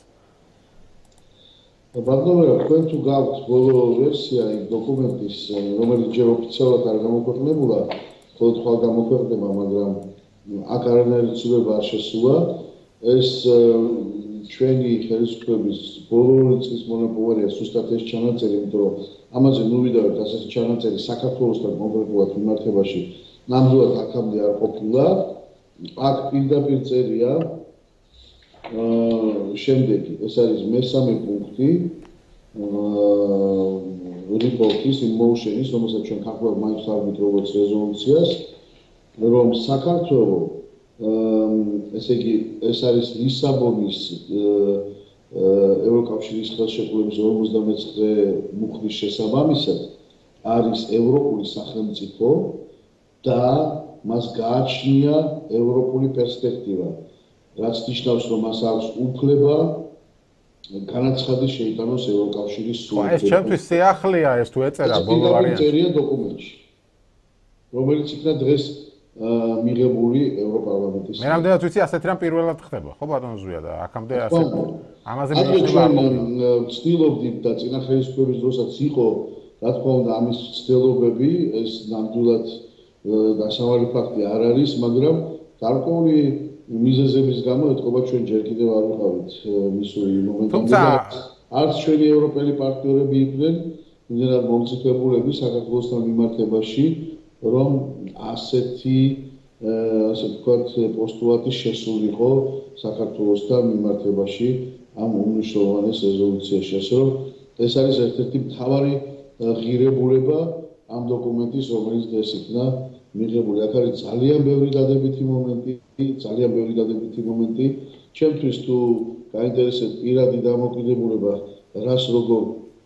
ბატონო, თქვენ თუ გაქვთ ბოლო ვერსია იმ დოკუმენტის, რომელიც ჯერ ოფიციალურად არ გამოქვეყნებულა, მხოლოდ ხვალ გამოქვეყნება, მაგრამ აქ არანაირი ცვლილება არ შესულა. ეს ჩვენი ხელისუფლების ბოლო წლის მონოპოლია ზუსტად ეს ჩანაწერი, იმიტომ რომ ამაზე ნუ ვიდავით ასეთი ჩანაწერი საქართველოსთან კონკრეტულად მიმართებაში ნამდვილად აქამდე არ ყოფილა. აქ პირდაპირ წერია შემდეგი, ეს არის მესამე პუნქტი რიპორტის იმ მოუშენის, რომელსაც ჩვენ ქართულად მაინც ვარბით როგორც რეზოლუციას, რომ საქართველო ესე იგი ეს არის ლისაბონის ევროკავშირის ხელშეკრულების ორმოცდამეცხრე მუხლის შესაბამისად არის ევროპული სახელმწიფო და მას გააჩნია ევროპული პერსპექტივა. რაც ნიშნავს, რომ მას აქვს უფლება განაცხადი შეიტანოს ევროკავშირის სუვერენიტეტი. ეს ჩემთვის სიახლეა ეს თუ ეწერა ბოლო ვარიანტი. წერია დოკუმენტში, რომელიც იქნა დღეს მიღებული ევროპარლამენტის. მე რამდენად ვიცი, ასეთი რამ პირველად ხდება, ხო ბატონო ზვია და აქამდე ასე ამაზე მიჩნევა. ვცდილობდით და წინა ხელისუფლების დროსაც იყო, რა თქმა უნდა, ამის ცდილობები, ეს ნამდვილად დასავალი ფაქტი არ არის, მაგრამ გარკვეული მიზეზების გამო ეთქობა ჩვენ ჯერ კიდევ არ ვიყავით მისული მომენტამდე. არც ჩვენი ევროპელი პარტნიორები იყვნენ იმდენად მომწიფებულები საქართველოსთან მიმართებაში, რომ ასეთი ასე ვთქვათ პოსტულატი შესულიყო საქართველოსთან მიმართებაში ამ უმნიშვნელოვანეს რეზოლუციაში. ასე რომ ეს არის ერთ-ერთი მთავარი ღირებულება ამ დოკუმენტის, რომელიც დღეს იქნა მიღებული. აქ არის ძალიან ბევრი დადებითი მომენტი, ძალიან ბევრი დადებითი მომენტი. ჩემთვის თუ გაინტერესებთ პირადი დამოკიდებულება, რას როგორ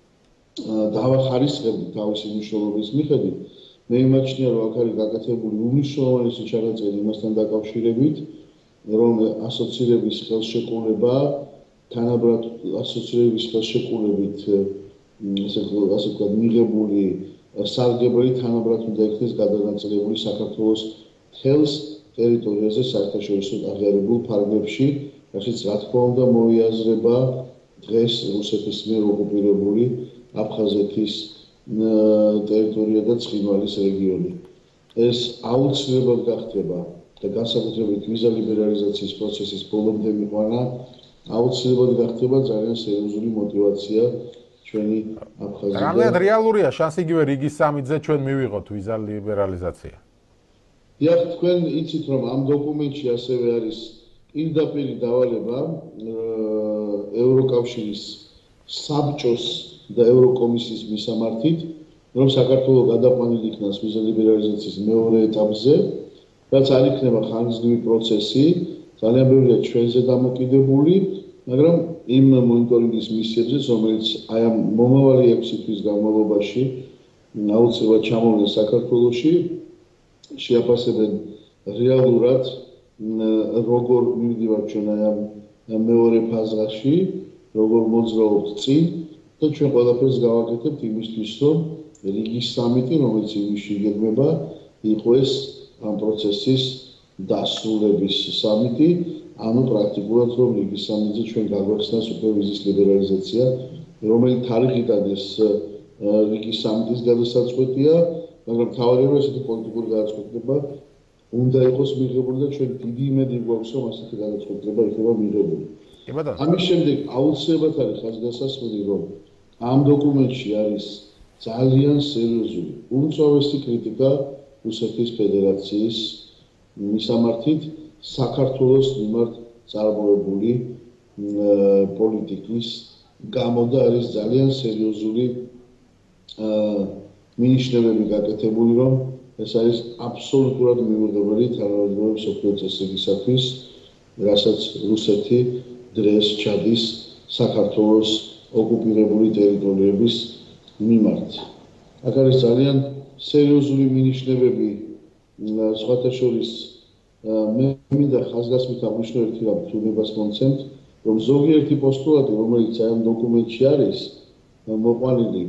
დავახარისხებდი თავისი მნიშვნელობის მიხედვით, მე იმაჩნია, რომ აქ არის გაკეთებული უმნიშვნელოვანესი ჩანაწერი იმასთან დაკავშირებით, რომ ასოცირების ხელშეკრულება თანაბრად ასოცირების ხელშეკრულებით ასე ასე ვთქვათ მიღებული სარგებლი თანაბრად უნდა იქნეს გადაგაწყვეტილი საქართველოს თელს ტერიტორიაზე საერთაშორისო აღიარებულ ფარგლებში, რასაც რა თქმა უნდა მოიაზრება დღეს რუსეთის მიერ ოკუპირებული აფხაზეთის ტერიტორია და ცხინვალის რეგიონი. ეს აუცილებლად გახდება და განსაკუთრებით ვიზა ლიბერალიზაციის პროცესის ბოლომდე მიყვანა, აუცილებლად გახდება ძალიან სერიოზული мотиваცია ჩვენი აფხაზი. რამდენად რეალურია შანსი იგივე რიგის სამიძე ჩვენ მივიღოთ ვიზა ლიბერალიზაცია? დიახ, თქვენ იცით რომ ამ დოკუმენტში ასევე არის პირდაპირ დავალება ევროკავშირის საბჭოს და ევროკომისიის მისამართით, რომ საქართველოს გადაყვანილი იქნას ვიზა ლიბერალიზაციის მეორე ეტაპზე, რაც არ იქნება ხანგრძლივი პროცესი, ძალიან ბევრია ჩვენზე დამოკიდებული, მაგრამ იმ მონიტორინგის მისიებზე, რომელიც აი ამ მომავალი ექვსი თვის განმავლობაში აუცილებლად ჩამოვიდეს საქართველოში, შეაფასებენ რეალურად როგორ მივდივართ ჩვენ აი ამ მეორე ფაზაში, როგორ მოძრაობთ წინ და ჩვენ ყველაფერს გავაკეთებთ იმისთვის, რომ რიგის სამიტი, რომელიც ივნისში იგეგმება, იყო ეს ამ პროცესის დასრულების სამიტი, ანუ პრაქტიკულად რომ რიგის სამიტზე ჩვენ გაგვახსნას უკვე ვიზის ლიბერალიზაცია, რომელიც თარიღიდან ეს რიგის სამიტის გადასაწყვეტია, მაგრამ თავარია ესეთი პოლიტიკური გადაწყვეტილება უნდა იყოს მიღებული და ჩვენ დიდი იმედი გვაქვს, რომ ასეთი გადაწყვეტილება იქნება მიღებული. ამის შემდეგ აუცილებლად არის ხაზგასასმელი, რომ ამ დოკუმენტში არის ძალიან სერიოზული უმწვავესი კრიტიკა რუსეთის ფედერაციის მისამართით საქართველოს მიმართ წარმოებული პოლიტიკის გამო და არის ძალიან სერიოზული მინიშნებები გაკეთებული, რომ ეს არის აბსოლუტურად მიუღებელი თანამედროვე მსოფლიო წესრიგისათვის, რასაც რუსეთი დღეს ჩადის საქართველოს ოკუპირებული ტერიტორიების მიმართ. აქ არის ძალიან სერიოზული მინიშნებები, სხვათა შორის მე მინდა ხაზგასმით აღნიშნო ერთი რამ თუნებას მომცემთ, რომ ზოგიერთი პოსტულატი, რომელიც აი ამ დოკუმენტში არის მოყვანილი,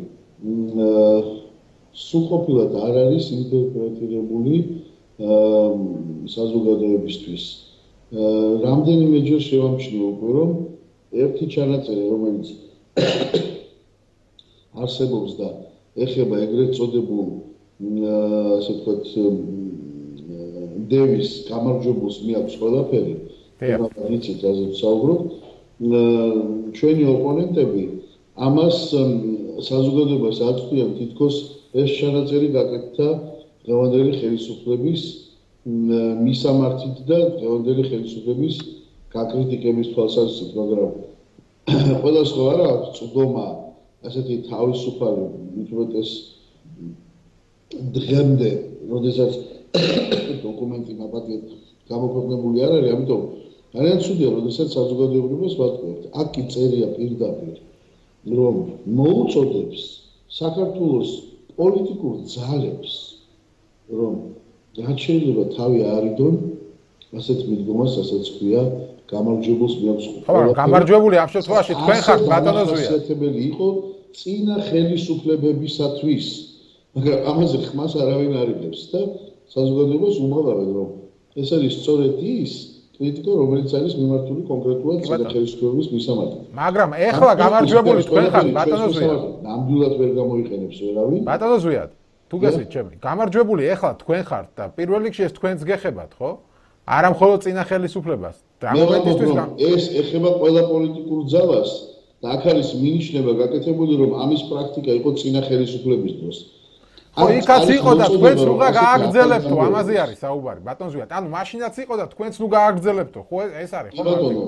სრულყოფილად არ არის ინტერპრეტირებული საზოგადოებისთვის. რამდენიმეჯერ შევამჩნიე უკვე, რომ ერთი ჩანაწერი, რომელიც არსებობს და ეხება ეგრეთ წოდებულ, ასე ვთქვათ, დევის გამარჯვებულს მიაქვს ყველაფერი, იცით რაზე ვსაუბრობ, ჩვენი ოპონენტები ამას საზოგადოებას აწვდიან თითქოს ეს ჩანაწერი გაკეთდა დღევანდელი ხელისუფლების მისამართით და დღევანდელი ხელისუფლების გაკრიტიკების თვალსაზრისით, მაგრამ ყველა სხვა არა აქვს წვდომა ასეთი თავისუფალი უწყვეტეს დღემდე, როდესაც დოკუმენტი ნაბადიად გამოქვეყნებული არ არის, ამიტომ ძალიან ცუდია, როდესაც საზოგადოებას ვატყუებთ. აქ კი წერია პირდაპირ, რომ მოუწოდებს საქართველოს პოლიტიკურ ძალებს, რომ რაც შეიძლება თავი არიდონ ასეთ მიდგომას, რასაც ქვია გამარჯვებულს მიაქვს. ხო, გამარჯვებული ამ შემთხვევაში თქვენ ხართ ბატონო ზვია. ასეთებელი იყო წინა ხელისუფლებებისათვის, მაგრამ ამაზე ხმას არავინ არ იღებს და საზოგადოებას უმაღავენ, რომ ეს არის სწორედ ის კრიტიკა, რომელიც არის მიმართული კონკრეტულად წინა ხელისუფლების მისამართით. მაგრამ ეხლა გამარჯვებული თქვენ ხართ ბატონო ზვია. ნამდვილად ვერ გამოიყენებს ვერავინ. ბატონო ზვია, თუ გესმით ჩემი, გამარჯვებული ეხლა თქვენ ხართ და პირველ რიგში ეს თქვენს გეხებათ, ხო? არა მხოლოდ წინა ხელისუფლებას. და მომენტისთვის ეს ეხება ყველა პოლიტიკურ ძალას და აქ არის მინიშნება გაკეთებული, რომ ამის პრაქტიკა იყო წინა ხელისუფლების დროს. ხო, იქაც იყო და თქვენც უნდა გააგრძელებთო, ამაზე არის საუბარი. ბატონ ზვია, ანუ მაშინაც იყო და თქვენც უნდა გააგრძელებთო, ხო, ეს არის, ხო? ბატონო,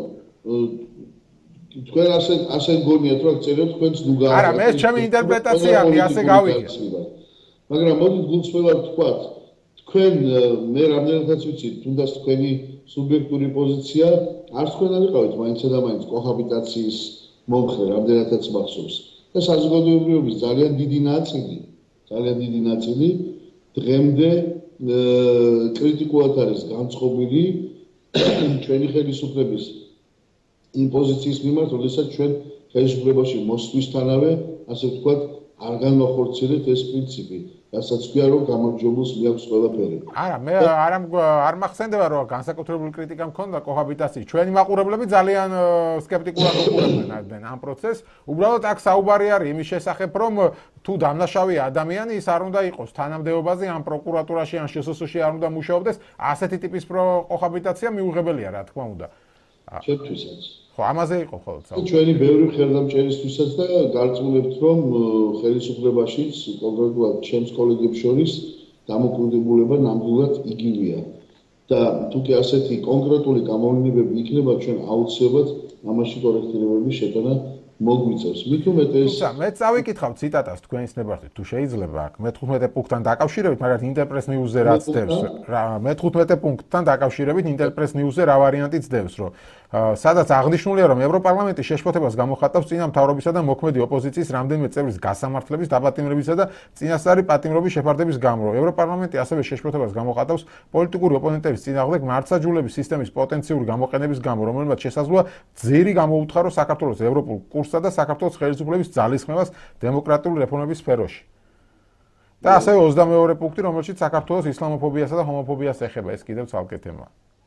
თქვენ ასე ასე გონიათ, რომ წერეთ თქვენც უნდა გააგრძელებთ. არა, მე ჩემი ინტერპრეტაცია არის, ასე გავიგე. მაგრამ მოდით გულწრფელად ვთქვათ, თქვენ მე რამდენადაც ვიცი, თუნდაც თქვენი სუბიექტური პოზიცია, არც თქვენ არ იყავით მაინცსა და მაინც კოჰაბიტაციის მომხრე, რამდენადაც მახსოვს. და საზოგადოებრივობის ძალიან დიდი ნაწილი, ძალიან დიდი ნაწილი დღემდე კრიტიკულად არის განწყობილი ჩვენი ხელისუფლების იმ პოზიციის მიმართ, როდესაც ჩვენ ხელისუფლებაში მოსვლისთანავე, ასე ვთქვათ, არ განვახორციელებთ ეს პრინციპი. რასაც ქვია, რომ გამარჯვებულს მიაქვს ყველაფერი. არა, მე არ არ მახსენდება, რომ განსაკუთრებული კრიტიკა მქონდა კოჰაბიტაციის. ჩვენი მაყურებლები ძალიან სკეპტიკულად უყურებდნენ ამ პროცესს. უბრალოდ აქ საუბარი არის იმის შესახებ, რომ თუ დამნაშავე ადამიანი ის არ უნდა იყოს თანამდებობაზე ან პროკურატურაში ან შსს-ში არ უნდა მუშაობდეს, ასეთი ტიპის კოჰაბიტაცია მიუღებელია, რა თქმა უნდა. ჩემთვისაც. ხო, ამაზე იყო ხოლმე საუბარი. ჩვენი ბევრი ხელდამჭერისთვისაც და გარწმუნებთ, რომ ხელისუფლებაშიც კონკრეტულად ჩემს კოლეგებს შორის დამოკიდებულება ნამდვილად იგივეა. და თუ კი ასეთი კონკრეტული გამოვლენები იქნება, ჩვენ აუცილებლად ამაში კორექტირებების შეტანა მოგვიწევს. მით უმეტეს თუმცა მე წავიკითხავ ციტატას თქვენის ნებართვით, თუ შეიძლება აქ მეთერთმეტე პუნქტთან დაკავშირებით, მაგრამ ინტერპრეს ნიუზზე რაც დევს, რა მეთერთმეტე პუნქტთან დაკავშირებით ინტერპრეს ნიუზზე რა ვარიანტი ძდევს, რომ სადაც აღნიშნულია, რომ ევროპარლამენტი შეშფოთებას გამოხატავს წინა მთავრობისა და მოქმედი ოპოზიციის რამდენიმე წევრის გასამართლების, დაპატიმრებისა და წინასწარი პატიმრობის შეფარდების გამო. ევროპარლამენტი ასევე შეშფოთებას გამოხატავს პოლიტიკური ოპონენტების წინააღმდეგ მართლმსაჯულების სისტემის პოტენციური გამოყენების გამო, რომელმაც შესაძლოა ძირი გამოუთხარო საქართველოს ევროპულ კურსსა და საქართველოს ხელისუფლების ძალისხმევას დემოკრატიული რეფორმების სფეროში. და ასევე ოცდამეორე პუნქტი, რომელშიც საქართველოს ისლამოფობიასა და ჰომოფობიას ეხება, ეს კიდევ ცალკე თემაა.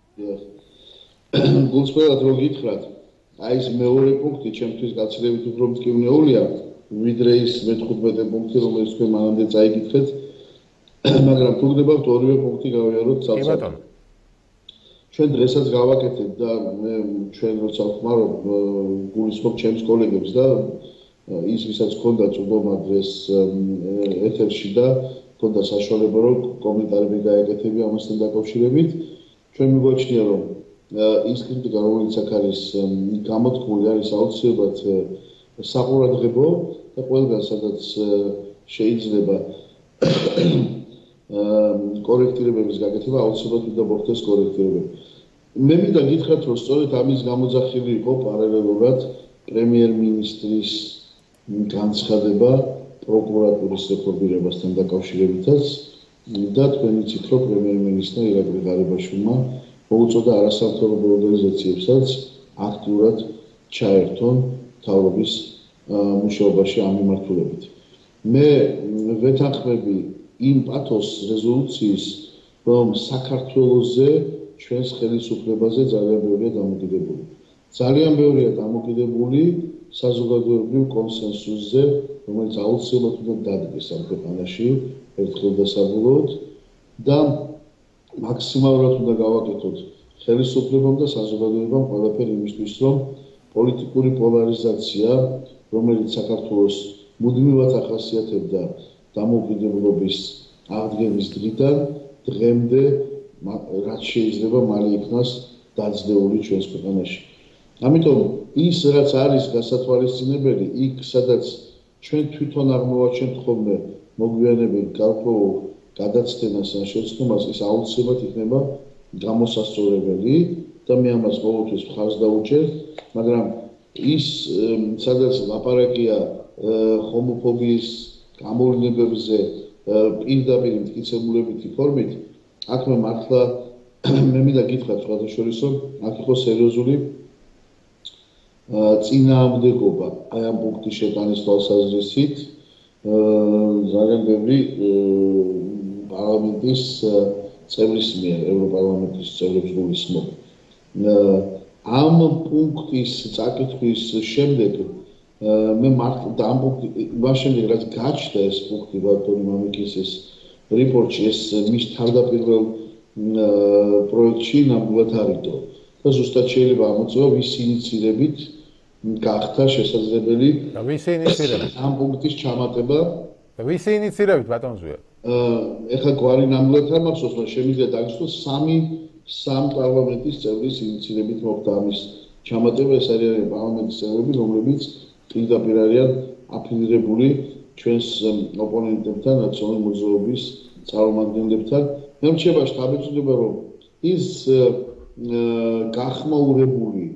გულწრფელად რო გითხრათ, აი ეს მეორე პუნქტი ჩემთვის გაცილებით უფრო მტკივნეულია, ვიდრე ის მეთერთმეტე პუნქტი, რომელიც თქვენ მანამდე წაიგითხეთ, მაგრამ თუ გდებავთ ორივე პუნქტი გავიაროთ ცალ-ცალკე. ჩვენ დღესაც გავაკეთეთ და მე ჩვენ როცა ვხმარობ გულისხმობ ჩემს კოლეგებს და ის ვისაც ჰქონდა წვდომა დღეს ეთერში და ჰქონდა საშუალება რომ კომენტარები გაეკეთებია ამასთან დაკავშირებით, ჩვენ მიგვაჩნია რომ ის კრიტიკა რომელიც აქ არის გამოთქმული არის აუცილებლად საყურადღებო და ყველგან სადაც შეიძლება კორექტირებების გაკეთება აუცილებლად უნდა მოხდეს კორექტირებები. მე მინდა გითხრათ რომ სწორედ ამის გამოძახილი იყო პარალელურად პრემიერ-მინისტრის განცხადება პროკურატურის რეფორმირებასთან დაკავშირებითაც და თქვენ იცით რომ პრემიერ-მინისტრმა ირაკლი ღარიბაშვილმა მოუწოდა არასამთავრობო ორგანიზაციებსაც აქტიურად ჩაერთონ მთავრობის მუშაობაში ამ მიმართულებით. მე ვეთანხმები იმ პათოს რეზოლუციის, რომ საქართველოზე ჩვენს ხელისუფლებაზე ძალიან ბევრია დამოკიდებული. ძალიან ბევრია დამოკიდებული საზოგადოებრივ კონსენსუსზე, რომელიც აუცილებლად უნდა დადგეს ამ ქვეყანაში ერთხელ და საბოლოოდ და მაქსიმალურად უნდა გავაკეთოთ ხელისუფლებამ და საზოგადოებამ ყველაფერი იმისთვის, რომ პოლიტიკური პოლარიზაცია, რომელიც საქართველოს მუდმივად ახასიათებდა დამოუკიდებლობის აღდგენის დღიდან დღემდე რაც შეიძლება მალე იქნას დაძლეული ჩვენს ქვეყანაში. ამიტომ ის რაც არის გასათვალისწინებელი, იქ სადაც ჩვენ თვითონ აღმოვაჩენთ ხოლმე მოგვიანებით გარკვეულ გადაცდენას ან შეცდომას, ის აუცილებლად იქნება გამოსასწორებელი და მე ამას ყოველთვის მხარს დავუჭერთ, მაგრამ ის სადაც ლაპარაკია ჰომოფობიის გამოვლენებზე პირდაპირ მტკიცებულებითი ფორმით, აქ მე მართლა მე მინდა გითხრათ სხვადასხვა, აქ იყო სერიოზული წინააღმდეგობა აი ამ პუნქტის შეტანის თვალსაზრისით ძალიან ბევრი პარლამენტის წევრის მიერ, ევროპარლამენტის წევრებს გულისხმობ. ამ პუნქტის წაკითხვის შემდეგ მე მართლა და ამ პუნქტი მას შემდეგ რაც გაჩნდა ეს პუნქტი ბატონი მამიკისის რეპორტში, ეს მის თავდაპირველ პროექტში ნამდვილად არიდო და ზუსტად შეიძლება ამოწევა ვის ინიციირებით გახდა შესაძლებელი და ვის ინიციირებით ამ პუნქტის ჩამატება და ვის ინიციირებით ბატონ ზვია? ეხლა გვარი ნამდვილად არ მახსოვს, მაგრამ შემიძლია დაგიწყოს სამი სამ პარლამენტის წევრის ინიციირებით მოხდა ამის ჩამატება. ეს არიან პარლამენტის წევრები, რომლებიც პირდაპირ არიან აფილირებული ჩვენს ოპონენტებთან, ნაციონალური მოძრაობის წარმომადგენლებთან. მე მრჩება შთაბეჭდილება, რომ ის გახმაურებული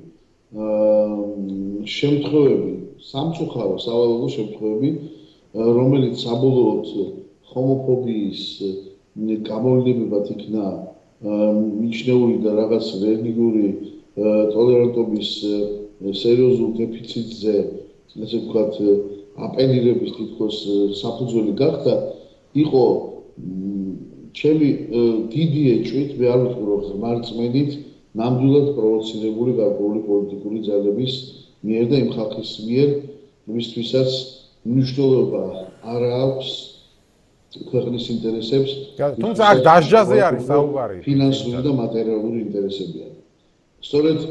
შემთხვევები, სამწუხარო სავალალო შემთხვევები, რომელიც საბოლოოდ ჰომოფობიის გამოვლენებად იქნა მიჩნეული და რაღაც რელიგიური ტოლერანტობის სერიოზულ დეფიციტზე, ასე ვთქვათ, აპელირების თითქოს საფუძველი გახდა, იყო ჩემი დიდი ეჭვით, მე არ ვიტყვი რომ ხმარწმენით, ნამდვილად პროვოცირებული გარკვეული პოლიტიკური ძალების მიერ და იმ ხალხის მიერ, ვისთვისაც მნიშვნელობა არ აქვს ქვეყნის ინტერესებს. თუმცა აქ დასჯაზე არის საუბარი. ფინანსური და მატერიალური ინტერესებია. სწორედ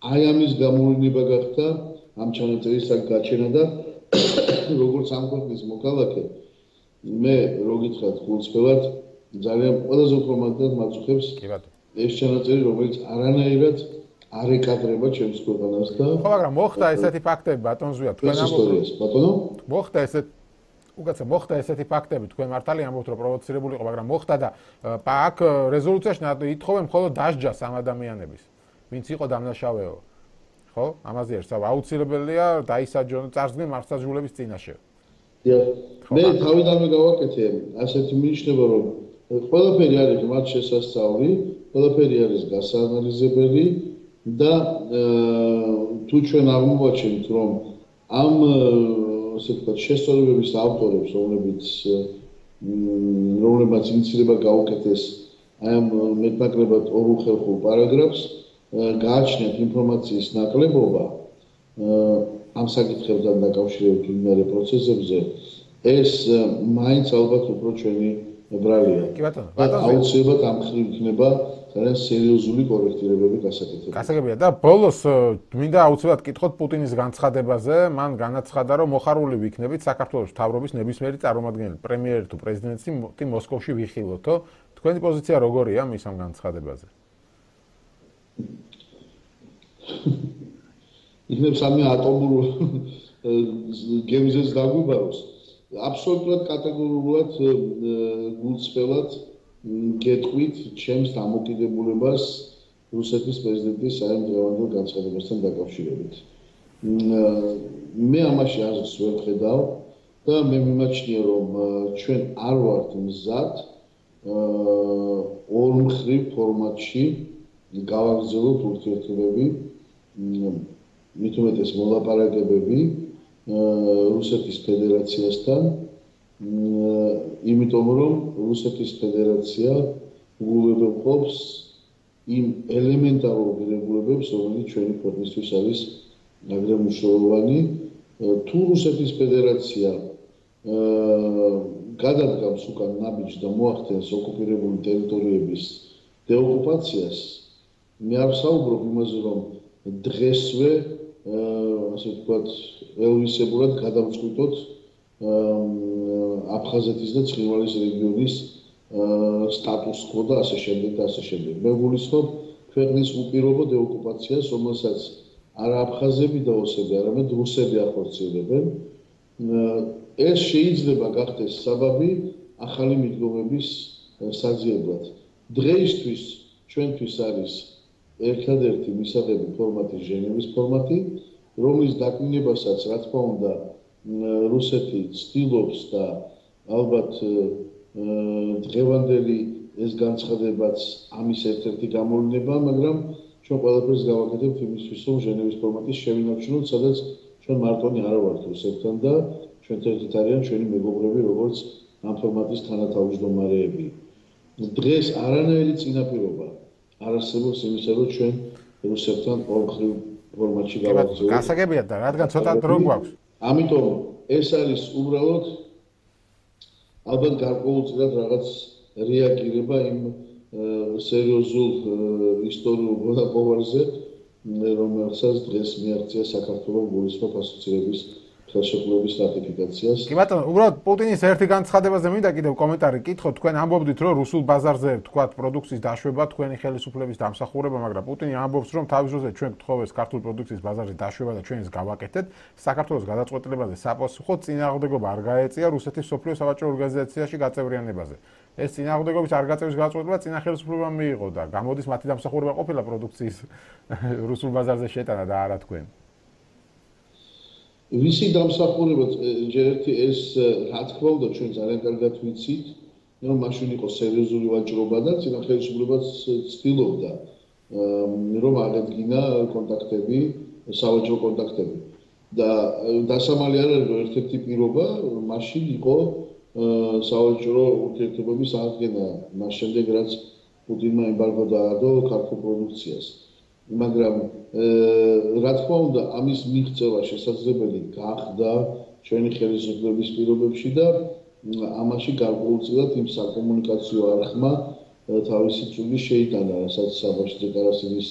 აი ამის გამოვლენა გახდა ამ ჩანაწერის გაჩენა და როგორც ამ ქვეყნის მოქალაქე მე რო გითხრათ გულწრფელად ძალიან ყველაზე უფრო მაგდად მაწუხებს ეს ჩანაწერი რომელიც არანაირად არ ეკადრება ჩემს ქვეყანას და ხო მაგრამ მოხდა ესეთი ფაქტები ბატონ ზვია თქვენ ამბობთ ბატონო მოხდა ესეთ უკაცრავ მოხდა ესეთი ფაქტები თქვენ მართალი ამბობთ რომ პროვოცირებული იყო მაგრამ მოხდა და აქ რეზოლუციაში ითხოვენ მხოლოდ დასჯას ამ ადამიანების ვინც იყო დამნაშავეო ხო ამაზე ერთს აუცილებელია დაისაჯონ წარსდგენ მართლმსაჯულების წინაშე მე თავიდანვე გავაკეთე ასეთი მინიშნება რომ ყველაფერი არის მათ შესასწავლი ყველაფერი არის გასაანალიზებელი და თუ ჩვენ აღმოვაჩენთ რომ ამ ასე ვთქვათ შესწორებების ავტორებს რომლებიც რომლებმაც ინიციატივა გაუკეთეს აი ამ მეტნაკლებად ორუხელხულ პარაგრაფს გააჩნიათ ინფორმაციის ნაკლებობა ამ საკითხებთან დაკავშირებით მიმდინარე პროცესებზე ეს მაინც ალბათ უფრო ჩვენი ბრალია. კი ბატონო, ბატონო აუცილებლად ამ ხრივ იქნება ძალიან სერიოზული კორექტირებები გასაკეთებული. გასაგებია და ბოლოს მინდა აუცილებლად კითხოთ პუტინის განცხადებაზე, მან განაცხადა რომ მოხარული ვიქნებით საქართველოს მთავრობის ნებისმიერი წარმომადგენელი, პრემიერი თუ პრეზიდენტი მოსკოვში ვიხილოთო. თქვენი პოზიცია როგორია მის ამ განცხადებაზე? იქნებ სამი ატომურ გემზეც დაგვიბაროს. აბსოლუტურად კატეგორიულად გულწრფელად გეტყვით ჩემს დამოკიდებულებას რუსეთის პრეზიდენტის საერთო დღევანდელ განცხადებასთან დაკავშირებით. მე ამაში აზრს ვერ ხედავ და მე მიმაჩნია რომ ჩვენ არ ვართ მზად ორმხრივ ფორმატში გავაგრძელოთ ურთიერთობები მით უმეტეს მოლაპარაკებები რუსეთის ფედერაციასთან იმიტომ რომ რუსეთის ფედერაცია უგულებობს იმ ელემენტარულ ღირებულებებს რომელიც ჩვენი ქვეყნისთვის არის მაგრამ მნიშვნელოვანი თუ რუსეთის ფედერაცია გადადგამს უკან ნაბიჯს და მოახდენს ოკუპირებული ტერიტორიების დეოკუპაციას მე არ ვსაუბრობ იმაზე რომ დღესვე ასე ვთქვათ ელვისებურად გადავწყვიტოთ აფხაზეთის და ცხინვალის რეგიონის სტატუს quo და ასე შემდეგ და ასე შემდეგ. მე გულისხმობ ქვეყნის უპირობო დეოკუპაციას, რომელსაც არა აფხაზები და ოსები, არამედ რუსები ახორციელებენ. ეს შეიძლება გახდეს საბაბი ახალი მიდგომების საძიებლად. დღეისთვის ჩვენთვის არის ერთადერთი მისაღები ფორმატი ჟენევის ფორმატი, რომლის დაკნინებასაც რა თქმა უნდა რუსეთი ცდილობს და ალბათ დღევანდელი ეს განცხადებაც ამის ერთ-ერთი გამოვლენაა, მაგრამ ჩვენ ყველაფერს გავაკეთებთ იმისთვის, რომ ჟენევის ფორმატის შევინარჩუნოთ, სადაც ჩვენ მარტონი არ ვართ რუსებთან და ჩვენთან ერთად არიან ჩვენი მეგობრები, როგორც ამ ფორმატის თანათავმჯდომარეები. დღეს არანაირი წინაპირობა არ არსებობს იმისა, რომ ჩვენ რუსებთან ორმხრივ ფორმატში გავაგრძელოთ. გასაგებია და რადგან ცოტა დრო გვაქვს. ამიტომ ეს არის უბრალოდ ალბათ გარკვეულწილად რაღაც რეაგირება იმ სერიოზულ ისტორიულ მონაპოვარზე, რომელსაც დღეს მიაღწია საქართველოს გულისხმობ ასოცირების ხელშეკრულების რატიფიკაციას. კი ბატონო, უბრალოდ პუტინის ერთი განცხადებაზე მინდა კიდევ კომენტარი გითხოთ. თქვენ ამბობდით, რომ რუსულ ბაზარზე თქვათ პროდუქციის დაშვება თქვენი ხელისუფლების დამსახურება, მაგრამ პუტინი ამბობს, რომ თავის დროზე ჩვენ გთხოვეს ქართული პროდუქციის ბაზარზე დაშვება და ჩვენ ის გავაკეთეთ. საქართველოს გადაწყვეტილებაზე საპასუხო წინააღმდეგობა არ გაეწია რუსეთის სოფლიო სავაჭრო ორგანიზაციაში გაწევრიანებაზე. ეს წინააღმდეგობის არ გაწევრის გადაწყვეტილება წინა ხელისუფლებამ მიიღო და გამოდის მათი დამსახურება ყოფილა პროდუქციის რუსულ ბაზარზე შეტანა და არა თქვენ. ვისი დამსახურება ჯერ ერთი ეს რა თქმა უნდა ჩვენ ძალიან კარგად ვიცით, რომ მაშინ იყო სერიოზული ვაჭრობა და წინა ხელისუფლებაც ცდილობდა რომ აღედგინა კონტაქტები, სავაჭრო კონტაქტები. და დასამალი არ არის რომ ერთ-ერთი პირობა მაშინ იყო სავაჭრო ურთიერთობების აღდგენა, მას შემდეგ რაც პუტინმა ემბარგო დაადო ქართულ პროდუქციას. მაგრამ რა თქმა უნდა ამის მიღწევა შესაძლებელი გახდა ჩვენი ხელისუფლების პირობებში და ამაში გარკვეულწილად იმ საკომუნიკაციო არხმა თავისი წვლილი შეიტანა, რასაც საბაშიძე-კარასიძის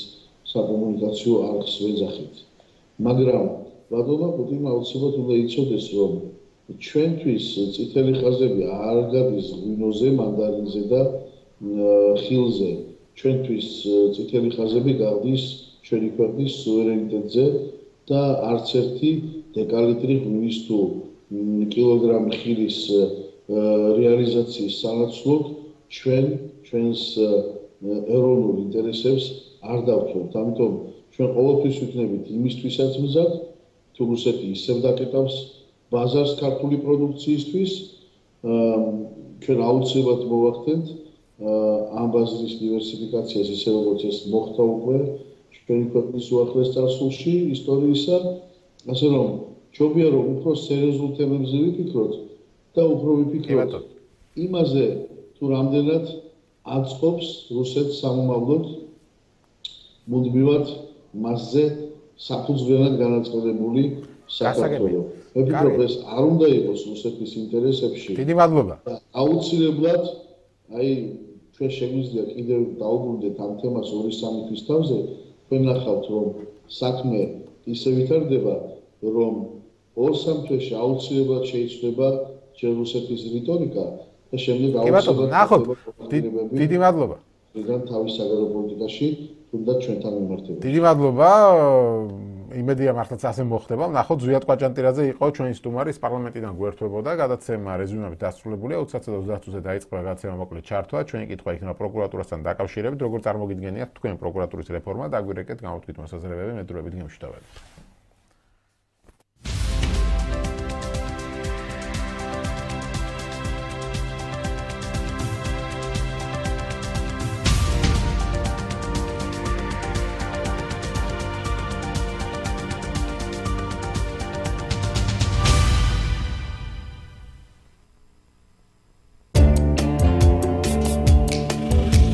საკომუნიკაციო არხს ვეძახით. მაგრამ ბატონმა პუტინმა აუცილებლად უნდა იცოდეს, რომ ჩვენთვის წითელი ხაზები არ გადის ღვინოზე, მანდარინზე და ხილზე. ჩვენთვის წითელი ხაზები გადის ჩვენი ქვეყნის სუვერენიტეტზე და არც ერთი დეკალიტრი ღვინის თუ კილოგრამი ხილის რეალიზაციის სანაცვლოდ ჩვენ ჩვენს ეროვნულ ინტერესებს არ დავთვალთ. ამიტომ ჩვენ ყოველთვის ვიქნებით იმისთვისაც მზად, თუ რუსეთი ისევ დაკეტავს ბაზარს ქართული პროდუქციისთვის, ჩვენ აუცილებლად მოვახდენთ ამ ბაზრის დივერსიფიკაციას, ისე როგორც ეს მოხდა უკვე ჩვენი ქვეყნის უახლეს წარსულში ისტორიისა, ასე რომ ჯობია რომ უფრო სერიოზულ თემებზე ვიფიქროთ და უფრო ვიფიქროთ იმაზე, თუ რამდენად აწყობს რუსეთს სამომავლოდ მუდმივად მასზე საფუძვლიანად განაწყობილი საქართველო. მე ვფიქრობ, ეს არ უნდა იყოს რუსეთის ინტერესებში. დიდი მადლობა. აუცილებლად, აი, ჩვენ შეგვიძლია კიდევ დაუბრუნდეთ ამ თემას ორი სამი თვის თავზე, თქვენ ნახავთ, რომ საქმე ისე ვითარდება, რომ ორ სამ თვეში აუცილებლად შეიცვლება ჯერ რუსეთის რიტორიკა და შემდეგ აუცილებლად ნახოთ. დიდი მადლობა. რადგან თავის საგარეო პოლიტიკაში თუნდაც ჩვენთან მიმართება. დიდი მადლობა. იმედია მართლაც ასე მოხდება. ნახოთ, ზვიად ყვაჭანტირაძე იყო ჩვენი სტუმარი, პარლამენტიდან გვერდთვებოდა, გადაცემა რეზუმეებით დასრულებულია. ოცდაათსა და ოცდაათს წუთზე დაიწყება გადაცემა მოკლედ ჩართვა. ჩვენი კითხვა იქნება პროკურატურასთან დაკავშირებით, როგორ წარმოგიდგენიათ თქვენ პროკურატურის რეფორმა, დაგვირეკეთ, გამოთქვით მოსაზრებები, მედროებით გემშვიდობებით.